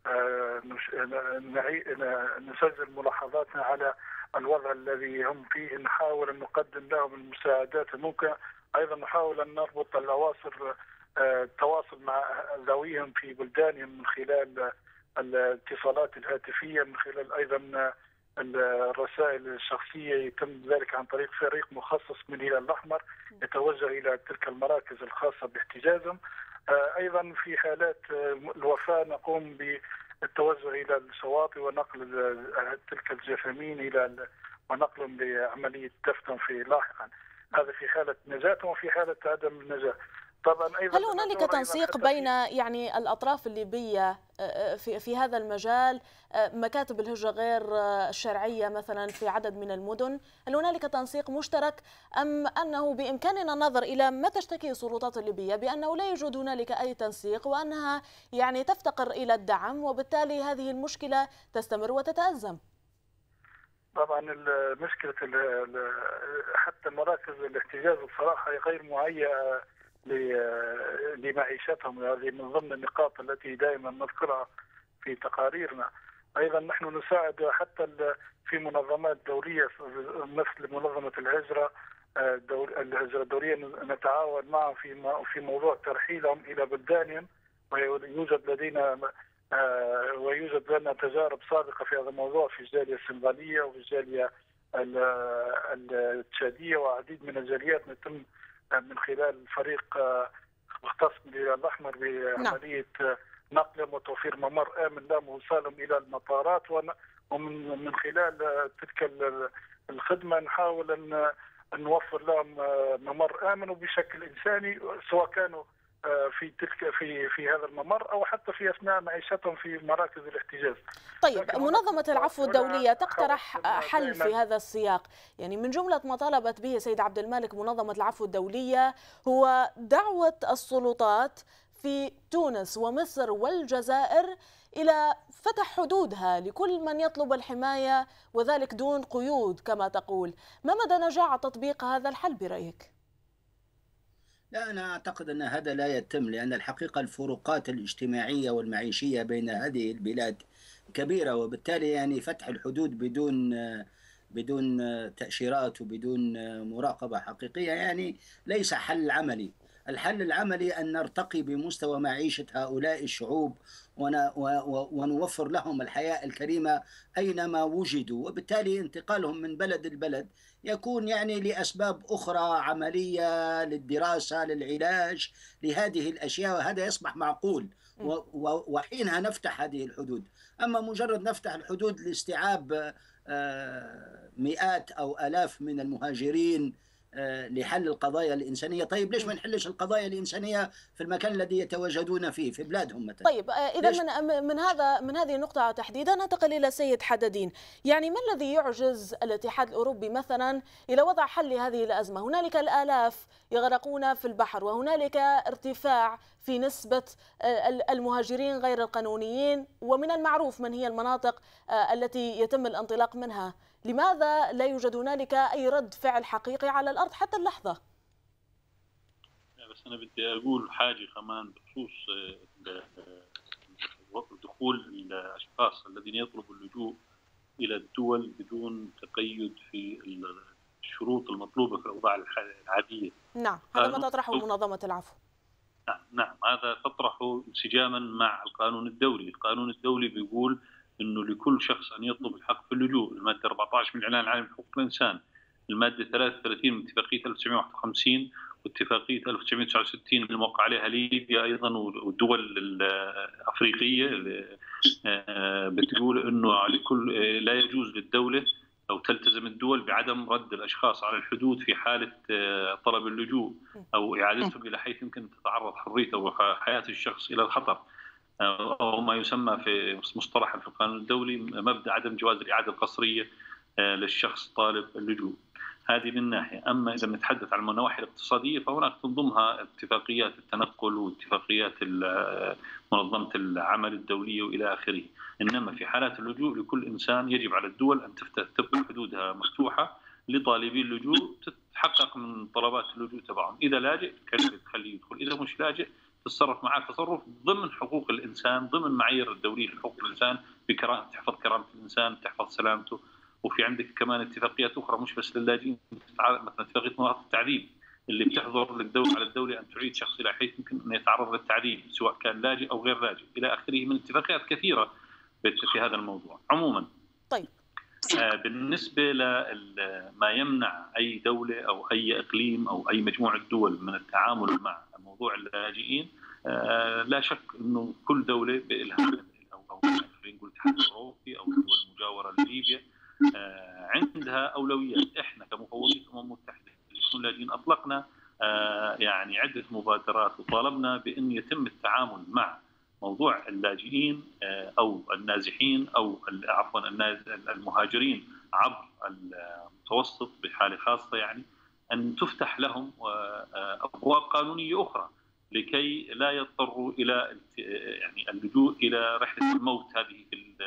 نسجل ملاحظاتنا على الوضع الذي هم فيه، نحاول أن نقدم لهم المساعدات الممكنة. أيضا نحاول أن نربط التواصل مع ذويهم في بلدانهم من خلال الاتصالات الهاتفية، من خلال أيضا الرسائل الشخصية. يتم ذلك عن طريق فريق مخصص من الهلال الأحمر يتوجه إلى تلك المراكز الخاصة باحتجازهم. أيضا في حالات الوفاة نقوم بالتوجه إلى الشواطئ ونقل تلك الجثامين ونقلهم لعملية دفن في لاحقا. هذا في حالة نجاتهم وفي حالة عدم النجاة. طبعا أيضا
هل هنالك تنسيق بين يعني الأطراف الليبية في هذا المجال، مكاتب الهجرة غير الشرعية مثلا في عدد من المدن؟ هل هنالك تنسيق مشترك أم أنه بإمكاننا النظر إلى ما تشتكي السلطات الليبية بأنه لا يوجد هنالك أي تنسيق وأنها يعني تفتقر إلى الدعم، وبالتالي هذه المشكلة تستمر وتتأزم؟
طبعا المشكلة حتى مراكز الاحتجاز بصراحة غير مهيئة لمعيشتهم. هذه من ضمن النقاط التي دائما نذكرها في تقاريرنا. أيضا نحن نساعد حتى في منظمات دولية مثل منظمة الهجرة الدولية، نتعاون معهم في موضوع ترحيلهم إلى بلدانهم، ويوجد لنا تجارب سابقة في هذا الموضوع في الجالية السنغالية وفي الجالية التشادية وعديد من الجاليات. نتم من خلال فريق مختص بالهلال الأحمر بعملية نقلهم وتوفير ممر آمن لهم ووصالهم إلى المطارات، ومن خلال تلك الخدمة نحاول أن نوفر لهم ممر آمن وبشكل إنساني، سواء كانوا في تلك في هذا الممر، او حتى في اثناء معيشتهم في مراكز الاحتجاز.
طيب، منظمة العفو الدولية تقترح حل في هذا السياق، يعني من جملة ما طالبت به سيد عبد المالك منظمة العفو الدولية هو دعوة السلطات في تونس ومصر والجزائر إلى فتح حدودها لكل من يطلب الحماية، وذلك دون قيود كما تقول. ما مدى نجاح تطبيق هذا الحل برأيك؟
لا، أنا أعتقد أن هذا لا يتم، لأن الحقيقة الفروقات الاجتماعية والمعيشية بين هذه البلاد كبيرة، وبالتالي يعني فتح الحدود بدون تأشيرات وبدون مراقبة حقيقية يعني ليس حل عملي. الحل العملي أن نرتقي بمستوى معيشة هؤلاء الشعوب ونوفر لهم الحياة الكريمة أينما وجدوا، وبالتالي انتقالهم من بلد لبلد يكون يعني لأسباب أخرى عملية، للدراسة، للعلاج، لهذه الأشياء، وهذا يصبح معقول. وحينها نفتح هذه الحدود. أما مجرد نفتح الحدود لاستيعاب مئات أو آلاف من المهاجرين لحل القضايا الإنسانية، طيب ليش ما نحلش القضايا الإنسانية في المكان الذي يتواجدون فيه في بلادهم مثلا؟
طيب، إذا من هذه النقطة تحديدا ننتقل إلى سيد حددين. يعني ما الذي يعجز الاتحاد الأوروبي مثلا إلى وضع حل لهذه الأزمة؟ هنالك الآلاف يغرقون في البحر، وهنالك ارتفاع في نسبة المهاجرين غير القانونيين، ومن المعروف من هي المناطق التي يتم الانطلاق منها. لماذا لا يوجد هنالك أي رد فعل حقيقي على الأرض حتى اللحظة؟
بس أنا بدي أقول حاجة كمان بخصوص دخول الأشخاص الذين يطلبوا اللجوء إلى الدول بدون تقيد في الشروط المطلوبة في الأوضاع العادية.
نعم، هذا ما تطرحه منظمة العفو.
نعم، هذا تطرحه انسجاما مع القانون الدولي. القانون الدولي بيقول انه لكل شخص ان يطلب الحق في اللجوء. الماده 14 من الاعلان العالمي لحقوق الانسان، الماده 33 من اتفاقيه 1951 واتفاقيه 1969 الموقع عليها ليبيا ايضا والدول الافريقيه بتقول انه لكل لا يجوز للدوله او تلتزم الدول بعدم رد الاشخاص على الحدود في حاله طلب اللجوء او اعادتهم الى حيث يمكن تتعرض حريته وحياه الشخص الى الخطر، أو ما يسمى في مصطلح في القانون الدولي مبدأ عدم جواز الإعادة القسرية للشخص طالب اللجوء. هذه من ناحية. أما إذا نتحدث عن النواحي الاقتصادية فهناك تنظمها اتفاقيات التنقل واتفاقيات منظمة العمل الدولية وإلى آخره. إنما في حالات اللجوء لكل إنسان يجب على الدول أن تبقى حدودها مفتوحة لطالبي اللجوء، تتحقق من طلبات اللجوء تبعهم. إذا لاجئ تخليه يدخل، إذا مش لاجئ تتصرف معاه تصرف ضمن حقوق الإنسان، ضمن معايير الدولية لحقوق الإنسان، تحفظ كرامة الإنسان، تحفظ سلامته. وفي عندك كمان اتفاقيات أخرى مش بس للاجئين، مثلا اتفاقية مواقف التعذيب اللي بتحظر للدولة على الدولة أن تعيد شخص إلى حيث يمكن أن يتعرض للتعذيب سواء كان لاجئ أو غير لاجئ إلى آخره من اتفاقيات كثيرة في هذا الموضوع. عموما
طيب،
بالنسبة لما يمنع أي دولة أو أي إقليم أو أي مجموعة دول من التعامل مع موضوع اللاجئين، لا شك أنه كل دولة لها أو خلينا نقول الاتحاد الأوروبي أو الدول المجاورة لليبيا عندها أولويات. إحنا كمفوضية الأمم المتحدة لشؤون اللاجئين أطلقنا يعني عدة مبادرات وطالبنا بأن يتم التعامل مع موضوع اللاجئين أو النازحين أو عفوا المهاجرين عبر المتوسط بحالة خاصة، يعني أن تفتح لهم أبواب قانونية أخرى لكي لا يضطروا إلى يعني اللجوء إلى رحلة الموت هذه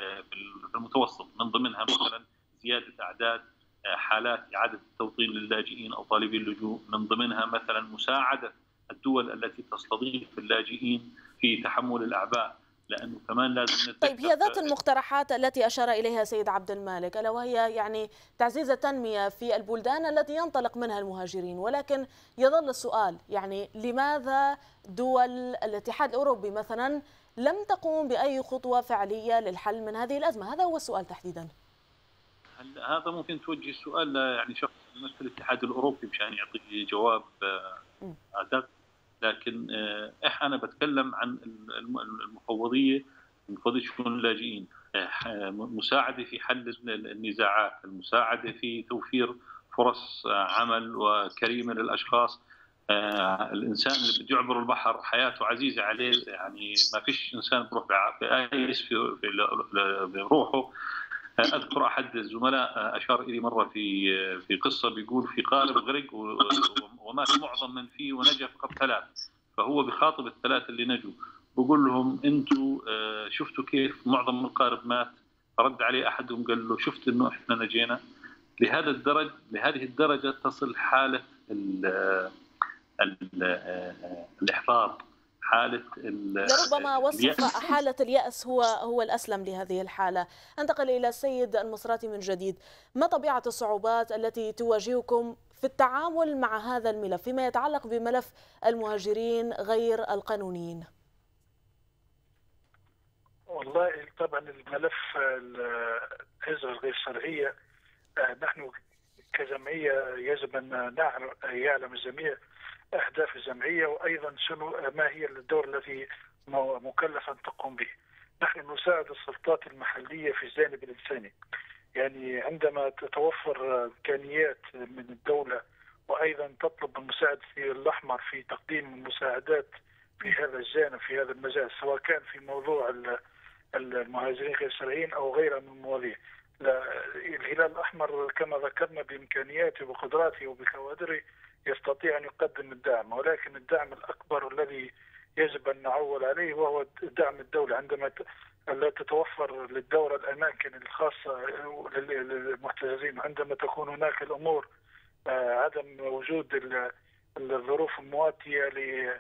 في المتوسط. من ضمنها مثلا زيادة أعداد حالات إعادة التوطين للاجئين أو طالبي اللجوء، من ضمنها مثلا مساعدة الدول التي تستضيف اللاجئين في تحمل الأعباء، لأنه كمان لازم
طيب، هي ذات المقترحات التي أشار إليها سيد عبد المالك، ألا وهي يعني تعزيز التنمية في البلدان التي ينطلق منها المهاجرين. ولكن يظل السؤال، يعني لماذا دول الاتحاد الأوروبي مثلا لم تقوم بأي خطوة فعلية للحل من هذه الأزمة؟ هذا هو السؤال تحديدا.
هذا ممكن توجه السؤال يعني شخص يمثل الاتحاد الأوروبي مشان يعطي جواب أدق، لكن أنا بتكلم عن المفوضية شؤون اللاجئين، مساعدة في حل النزاعات، المساعدة في توفير فرص عمل وكريمة للأشخاص. الانسان اللي بده يعبر البحر حياته عزيزه عليه، يعني ما فيش انسان بروح بآيس بروحه. اذكر احد الزملاء اشار الي مره في قصه، بيقول في قارب غرق ومات معظم من فيه ونجا فقط 3، فهو بخاطب ال3 اللي نجوا بقول لهم انتم شفتوا كيف معظم القارب مات؟ فرد عليه احدهم قال له شفت انه احنا نجينا. لهذه الدرجه تصل حاله الاحباط، حاله
لربما وصف
اليأس.
حالة اليأس هو الأسلم لهذه الحالة. أنتقل إلى السيد المصراتي من جديد. ما طبيعة الصعوبات التي تواجهكم في التعامل مع هذا الملف فيما يتعلق بملف المهاجرين غير القانونيين؟
والله طبعا الملف الهجرة الغير شرعية، نحن كجمعية يجب أن يعلم الجميع أهداف الجمعية، وأيضا ما هي الدور الذي مكلفة أن تقوم به. نحن نساعد السلطات المحلية في الجانب الإنساني، يعني عندما تتوفر إمكانيات من الدولة وأيضا تطلب المساعدة الأحمر في تقديم المساعدات في هذا الجانب في هذا المجال، سواء كان في موضوع المهاجرين غير الشرعيين أو غيرها من المواضيع. الهلال الأحمر كما ذكرنا بإمكانياته وبقدراته وبكوادره يستطيع أن يقدم الدعم، ولكن الدعم الأكبر الذي يجب أن نعول عليه وهو دعم الدولة. عندما لا تتوفر للدولة الأماكن الخاصة للمحتجزين، عندما تكون هناك الأمور عدم وجود الظروف المواتية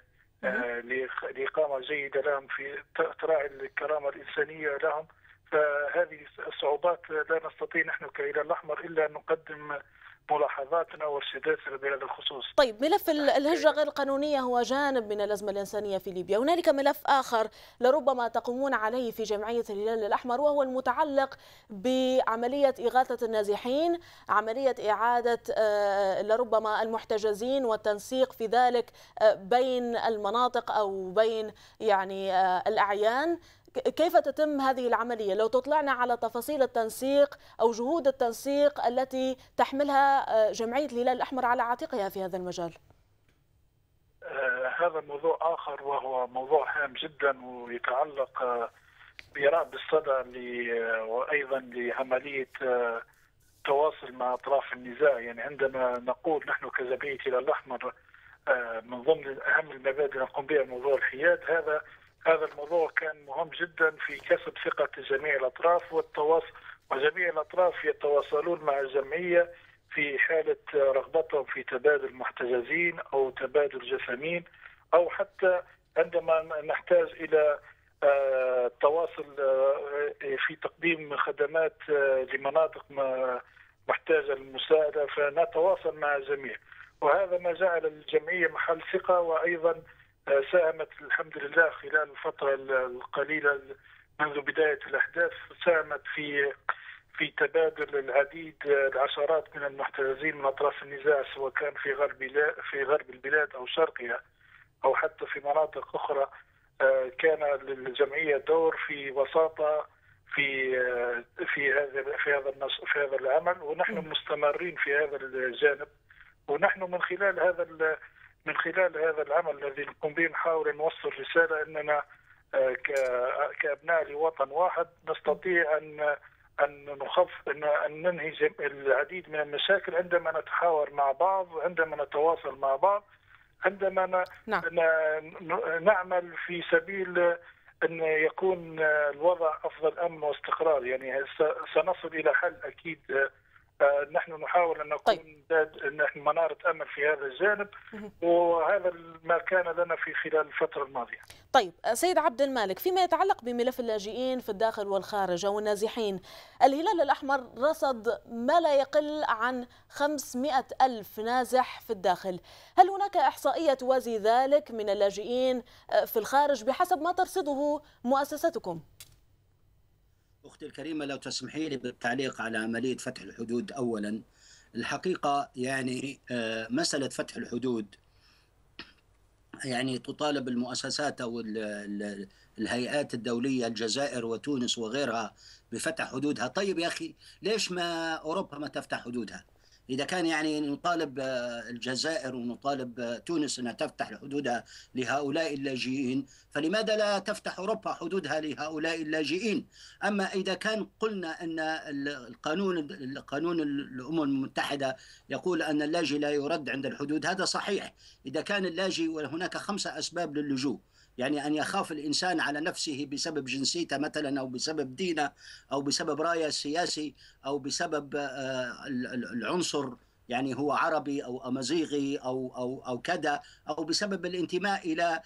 لإقامة جيدة لهم في تراعي الكرامة الإنسانية لهم، فهذه الصعوبات لا نستطيع نحن كهلال الأحمر إلا أن نقدم ملاحظاتنا وارشاداتنا بهذا الخصوص.
طيب، ملف الهجرة غير القانونية هو جانب من الأزمة الإنسانية في ليبيا. هنالك ملف آخر لربما تقومون عليه في جمعية الهلال الأحمر، وهو المتعلق بعملية إغاثة النازحين، عملية إعادة لربما المحتجزين والتنسيق في ذلك بين المناطق أو بين يعني الأعيان. كيف تتم هذه العملية؟ لو تطلعنا على تفاصيل التنسيق أو جهود التنسيق التي تحملها جمعية الهلال الأحمر على عاتقها في هذا المجال.
هذا موضوع آخر وهو موضوع هام جدا ويتعلق بإراء بالصدى وأيضا لعملية تواصل مع أطراف النزاع. يعني عندما نقول نحن كجمعية الهلال الأحمر من ضمن أهم المبادئ نقوم بها موضوع الحياد، هذا الموضوع كان مهم جدا في كسب ثقة جميع الأطراف والتواصل، وجميع الأطراف يتواصلون مع الجمعية في حالة رغبتهم في تبادل محتجزين أو تبادل جثامين، أو حتى عندما نحتاج إلى التواصل في تقديم خدمات لمناطق محتاجة للمساعدة، فنتواصل مع الجميع. وهذا ما جعل الجمعية محل ثقة، وأيضا ساهمت الحمد لله خلال الفترة القليلة منذ بداية الأحداث، ساهمت في تبادل العشرات من المحتجزين من أطراف النزاع، سواء كان في غرب البلاد أو شرقها أو حتى في مناطق أخرى. كان للجمعية دور في وساطة في هذا العمل، ونحن مستمرين في هذا الجانب. ونحن من خلال هذا العمل الذي نقوم به نحاول نوصل رسالة أننا كأبناء لوطن واحد نستطيع أن ننهي العديد من المشاكل عندما نتحاور مع بعض، وعندما نتواصل مع بعض، عندما نعمل في سبيل أن يكون الوضع أفضل أمن واستقرار. يعني سنصل إلى حل أكيد. نحن نحاول أن نكون نحن منارة أمل في هذا الجانب، وهذا ما كان لنا في خلال الفترة الماضية.
طيب سيد عبد المالك، فيما يتعلق بملف اللاجئين في الداخل والخارج أو النازحين، الهلال الأحمر رصد ما لا يقل عن 500,000 نازح في الداخل. هل هناك إحصائية توازي ذلك من اللاجئين في الخارج بحسب ما ترصده مؤسستكم؟
أختي الكريمة، لو تسمحي لي بالتعليق على عملية فتح الحدود. أولا، الحقيقة يعني مسألة فتح الحدود يعني تطالب المؤسسات أو الهيئات الدولية، الجزائر وتونس وغيرها، بفتح حدودها. طيب يا أخي، ليش ما أوروبا ما تفتح حدودها؟ إذا كان يعني نطالب الجزائر ونطالب تونس أنها تفتح حدودها لهؤلاء اللاجئين، فلماذا لا تفتح أوروبا حدودها لهؤلاء اللاجئين؟ أما إذا كان قلنا أن القانون الأمم المتحدة يقول أن اللاجئ لا يرد عند الحدود، هذا صحيح. إذا كان اللاجئ وهناك 5 أسباب للجوء، يعني أن يخاف الإنسان على نفسه بسبب جنسيته مثلا، أو بسبب دينه، أو بسبب رأيه السياسي، أو بسبب العنصر، يعني هو عربي أو أمازيغي أو كذا، أو بسبب الانتماء إلى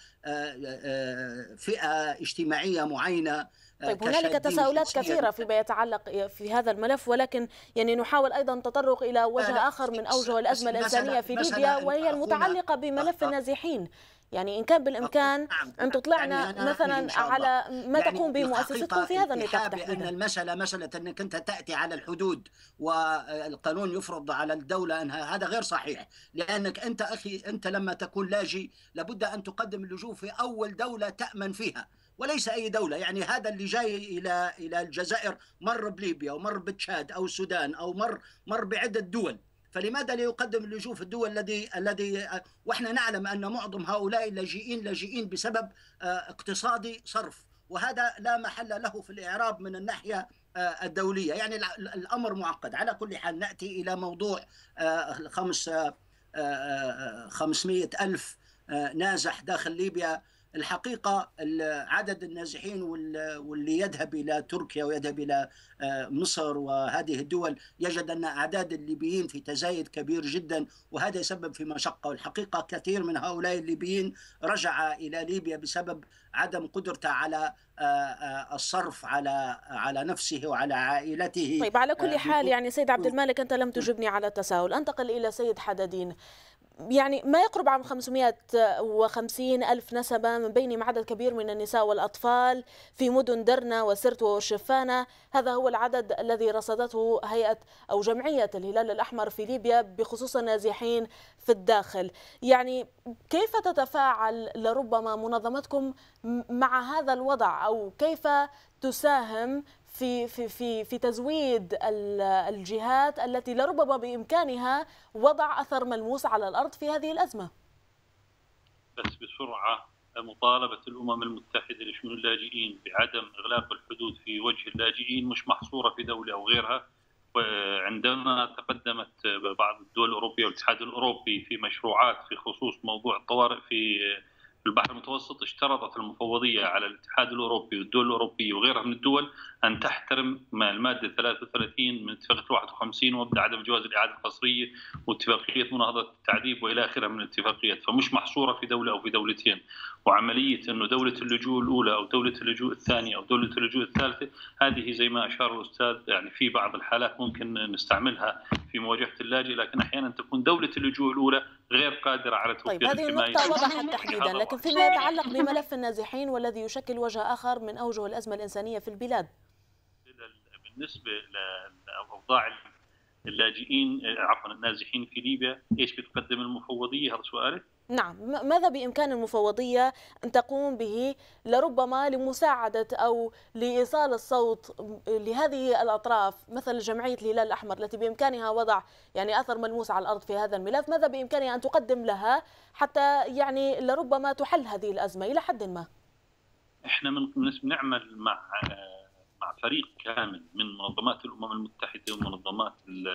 فئة اجتماعية معينة.
طيب، هنالك تساؤلات كثيرة فيما يتعلق في هذا الملف، ولكن يعني نحاول أيضا التطرق إلى وجه آخر من أوجه الأزمة الإنسانية في ليبيا، وهي المتعلقة بملف النازحين. يعني إن كان بالإمكان أن تطلعنا
يعني
مثلا على ما
يعني
تقوم به مؤسستكم في هذا النطاق
بأن
تحديدا.
المسألة مسألة أنك أنت تأتي على الحدود والقانون يفرض على الدولة أنها، هذا غير صحيح. لأنك أنت أخي، أنت لما تكون لاجئ لابد أن تقدم اللجوء في أول دولة تأمن فيها، وليس أي دولة. يعني هذا اللي جاي إلى الجزائر مر بليبيا ومر بتشاد أو السودان أو مر بعدة دول، فلماذا لا يقدم اللجوء في الدول الذي واحنا نعلم ان معظم هؤلاء لاجئين بسبب اقتصادي صرف، وهذا لا محل له في الاعراب من الناحيه الدوليه. يعني الامر معقد. على كل حال ناتي الى موضوع 500,000 نازح داخل ليبيا. الحقيقة عدد النازحين واللي يذهب إلى تركيا ويذهب إلى مصر وهذه الدول يجد أن أعداد الليبيين في تزايد كبير جدا، وهذا يسبب في مشقة. والحقيقة كثير من هؤلاء الليبيين رجع إلى ليبيا بسبب عدم قدرته على الصرف على نفسه وعلى عائلته.
طيب، على كل حال يعني سيد عبد المالك، أنت لم تجبني على التساؤل. أنتقل إلى سيد حدادين. يعني ما يقرب عن 550,000 نسمة، من بينهم عدد كبير من النساء والأطفال في مدن درنا وسرت وشفانة. هذا هو العدد الذي رصدته هيئة أو جمعية الهلال الأحمر في ليبيا بخصوص النازحين في الداخل. يعني كيف تتفاعل لربما منظمتكم مع هذا الوضع، أو كيف تساهم في تزويد الجهات التي لربما بإمكانها وضع أثر ملموس على الأرض في هذه الأزمة؟
بس بسرعة، مطالبة الأمم المتحدة لشؤون اللاجئين بعدم إغلاق الحدود في وجه اللاجئين مش محصورة في دولة أو غيرها. وعندما تقدمت بعض الدول الأوروبية والاتحاد الأوروبي في مشروعات في خصوص موضوع الطوارئ في البحر المتوسط، اشترطت المفوضية على الاتحاد الأوروبي والدول الأوروبية وغيرها من الدول أن تحترم المادة 33 من اتفاقية 51 ومبدأ عدم جواز الإعادة القسرية واتفاقية مناهضة التعذيب وإلى آخره من الاتفاقيات، فمش محصورة في دولة أو في دولتين. وعملية أنه دولة اللجوء الأولى أو دولة اللجوء الثانية أو دولة اللجوء الثالثة، هذه زي ما أشار الأستاذ يعني في بعض الحالات ممكن نستعملها في مواجهة اللاجئ، لكن أحيانا تكون دولة اللجوء الأولى غير قادرة على توفير.
طيب، هذه النقطة وضحت تحديدا، لكن فيما يتعلق بملف النازحين والذي يشكل وجه آخر من أوجه الأزمة الإنسانية في البلاد،
بالنسبة لأوضاع اللاجئين عفوا النازحين في ليبيا، ايش بتقدم المفوضية؟ هذا سؤالك؟
نعم. ماذا بإمكان المفوضية أن تقوم به لربما لمساعدة أو لإيصال الصوت لهذه الأطراف مثل جمعية الهلال الأحمر التي بإمكانها وضع يعني أثر ملموس على الأرض في هذا الملف؟ ماذا بإمكانها أن تقدم لها حتى يعني لربما تحل هذه الأزمة إلى حد ما؟
احنا نعمل مع فريق كامل من منظمات الأمم المتحدة ومنظمات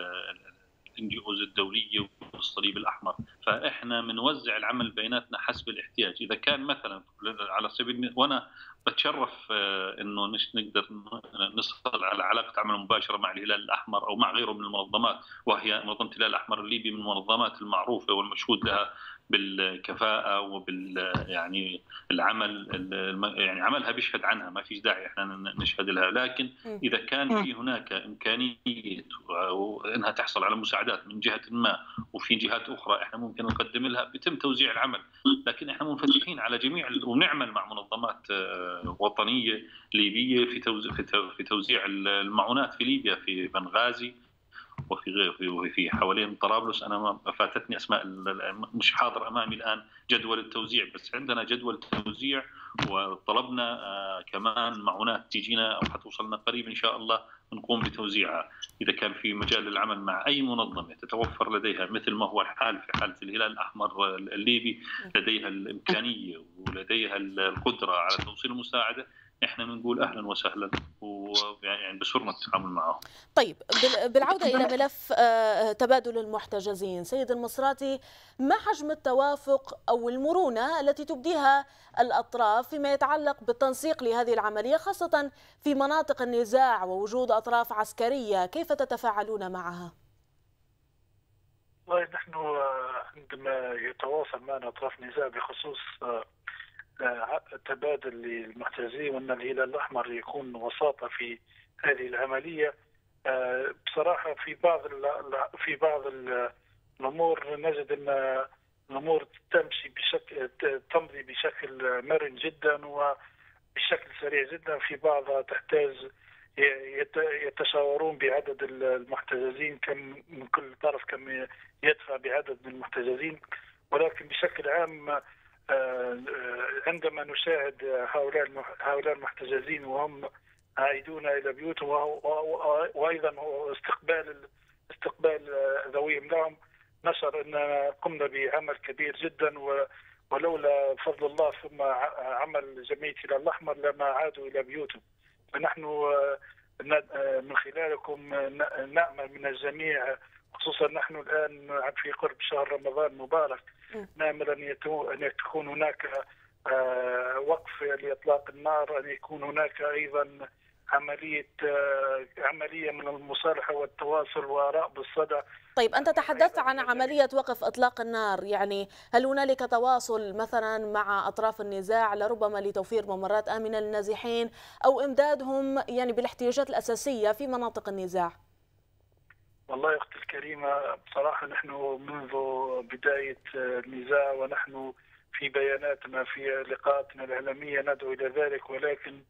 الNGOs الدولية والصليب الأحمر، فإحنا بنوزع العمل بيناتنا حسب الاحتياج. إذا كان مثلا على سبيل، وأنا بتشرف إنه نقدر نصل على علاقة عمل مباشرة مع الهلال الأحمر أو مع غيره من المنظمات، وهي منظمة الهلال الأحمر الليبي من المنظمات المعروفة والمشهود لها بالكفاءة وبال يعني العمل، يعني عملها بيشهد عنها، ما فيش داعي احنا نشهد لها. لكن اذا كان في هناك امكانيه انها تحصل على مساعدات من جهه ما وفي جهات اخرى احنا ممكن نقدم لها، بيتم توزيع العمل. لكن احنا منفتحين على جميع ونعمل مع منظمات وطنيه ليبيه في توزيع المعونات في ليبيا، في بنغازي وفي في حوالين طرابلس. أنا ما فاتتني أسماء، مش حاضر أمامي الآن جدول التوزيع، بس عندنا جدول توزيع، وطلبنا كمان معونات تجينا أو حتوصلنا قريب إن شاء الله نقوم بتوزيعها. إذا كان في مجال للعمل مع أي منظمة تتوفر لديها مثل ما هو الحال في حالة الهلال الأحمر الليبي، لديها الإمكانية ولديها القدرة على توصيل المساعدة، احنا بنقول اهلا وسهلا، ويعني بسرنا التعامل معهم.
طيب، بالعوده الى ملف تبادل المحتجزين، سيد المصراتي، ما حجم التوافق او المرونه التي تبديها الاطراف فيما يتعلق بالتنسيق لهذه العمليه، خاصه في مناطق النزاع ووجود اطراف عسكريه؟ كيف تتفاعلون معها؟
والله نحن عندما يتواصل معنا اطراف نزاع بخصوص تبادل للمحتجزين وان الهلال الاحمر يكون وساطه في هذه العمليه، بصراحه في بعض الامور نجد ان الامور تمضي بشكل مرن جدا وبشكل سريع جدا. في بعضها تحتاج يتشاورون بعدد المحتجزين، كم من كل طرف كم يدفع بعدد من المحتجزين. ولكن بشكل عام عندما نشاهد هؤلاء المحتجزين وهم عائدون الى بيوتهم، وايضا استقبال ذويهم لهم، نشر ان قمنا بعمل كبير جدا، ولولا فضل الله ثم عمل جمعيه الهلال الاحمر لما عادوا الى بيوتهم. فنحن من خلالكم نأمل من الجميع، خصوصا نحن الآن في قرب شهر رمضان المبارك، نأمل أن تكون هناك وقف لإطلاق النار، أن يكون هناك أيضا عملية من المصالحة والتواصل ورأب الصدى.
طيب، أنت تحدثت عن عملية وقف إطلاق النار، يعني هل هنالك تواصل مثلا مع أطراف النزاع لربما لتوفير ممرات آمنة للنازحين أو إمدادهم يعني بالاحتياجات الأساسية في مناطق النزاع؟
والله أختي الكريمة، بصراحة نحن منذ بداية النزاع ونحن في بياناتنا في لقاءاتنا الإعلامية ندعو إلى ذلك، ولكن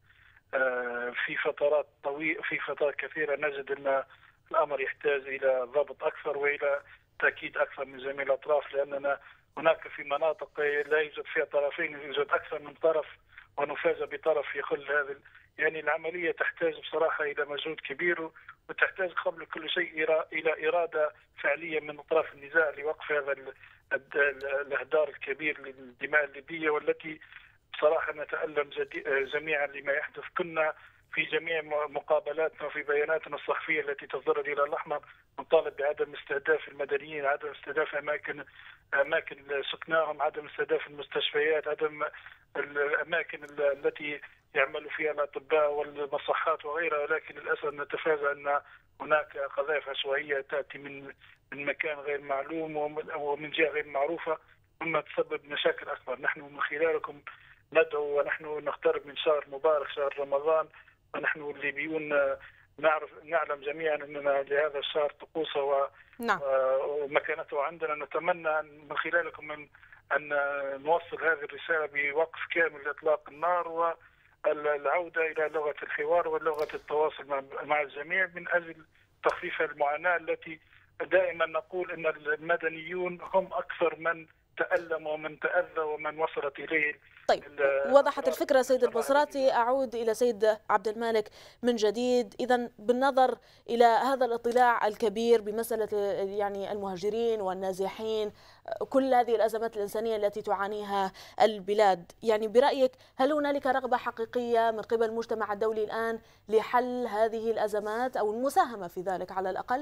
في فترات كثيرة نجد أن الأمر يحتاج إلى ضبط أكثر وإلى تأكيد أكثر من جميع الأطراف، لأننا هناك في مناطق لا يوجد فيها طرفين، يوجد أكثر من طرف ونفاجأ بطرف يخل هذا. يعني العملية تحتاج بصراحة إلى مجهود كبير، وتحتاج قبل كل شيء إلى إرادة فعلية من أطراف النزاع لوقف هذا الإهدار الكبير للدماء الليبية، والتي بصراحة نتألم جميعا لما يحدث. كنا في جميع مقابلاتنا وفي بياناتنا الصحفية التي تصدر الهلال الأحمر نطالب بعدم استهداف المدنيين، عدم استهداف أماكن سكناهم، عدم استهداف المستشفيات، عدم الأماكن التي يعمل فيها الأطباء والمصحات وغيرها. ولكن للأسف نتفاجأ أن هناك قذائف عشوائية تأتي من مكان غير معلوم ومن جهة غير معروفة، مما تسبب مشاكل أكبر. نحن من خلالكم ندعو، ونحن نقترب من شهر مبارك شهر رمضان، ونحن الليبيون نعلم جميعا أننا لهذا الشهر طقوسه ومكانته عندنا. نتمنى من خلالكم أن نوصل هذه الرسالة بوقف كامل لإطلاق النار والعودة إلى لغة الحوار ولغة التواصل مع الجميع من أجل تخفيف المعاناة التي دائما نقول أن المدنيون هم أكثر من تألم ومن تأذى ومن وصلت إليه.
طيب، وضحت الفكرة سيد المصراتي. أعود إلى سيد عبد المالك من جديد. إذا بالنظر إلى هذا الاطلاع الكبير بمسألة يعني المهاجرين والنازحين، كل هذه الأزمات الإنسانية التي تعانيها البلاد، يعني برأيك هل هنالك رغبة حقيقية من قبل المجتمع الدولي الآن لحل هذه الأزمات أو المساهمة في ذلك على الأقل؟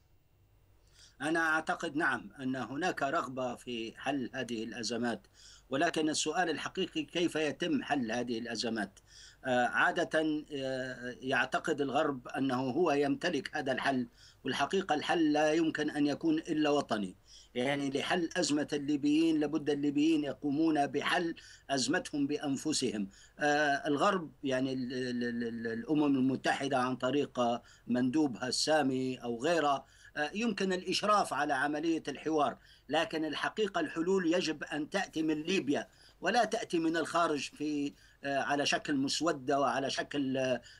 أنا أعتقد نعم أن هناك رغبة في حل هذه الأزمات، ولكن السؤال الحقيقي كيف يتم حل هذه الأزمات؟ عادة يعتقد الغرب أنه هو يمتلك هذا الحل، والحقيقة الحل لا يمكن أن يكون إلا وطني. يعني لحل أزمة الليبيين لابد الليبيين يقومون بحل أزمتهم بأنفسهم. الغرب يعني الأمم المتحدة عن طريق مندوبها السامي أو غيره يمكن الإشراف على عملية الحوار، لكن الحقيقة الحلول يجب أن تأتي من ليبيا، ولا تأتي من الخارج في على شكل مسودة وعلى شكل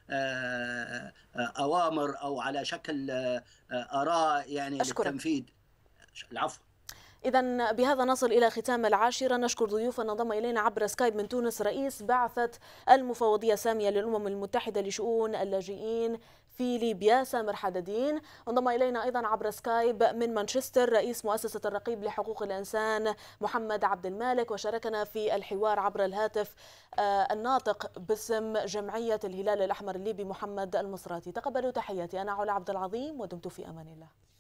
أوامر أو على شكل آراء يعني للتنفيذ. العفو.
إذا بهذا نصل إلى ختام العاشرة. نشكر ضيوفنا انضم إلينا عبر سكايب من تونس رئيس بعثة المفوضية السامية للأمم المتحدة لشؤون اللاجئين في ليبيا سامر حدادين، انضم إلينا أيضا عبر سكايب من مانشستر رئيس مؤسسة الرقيب لحقوق الإنسان محمد عبد المالك، وشاركنا في الحوار عبر الهاتف الناطق باسم جمعية الهلال الأحمر الليبي محمد المصراتي. تقبلوا تحياتي، أنا علا عبد العظيم ودمت في أمان الله.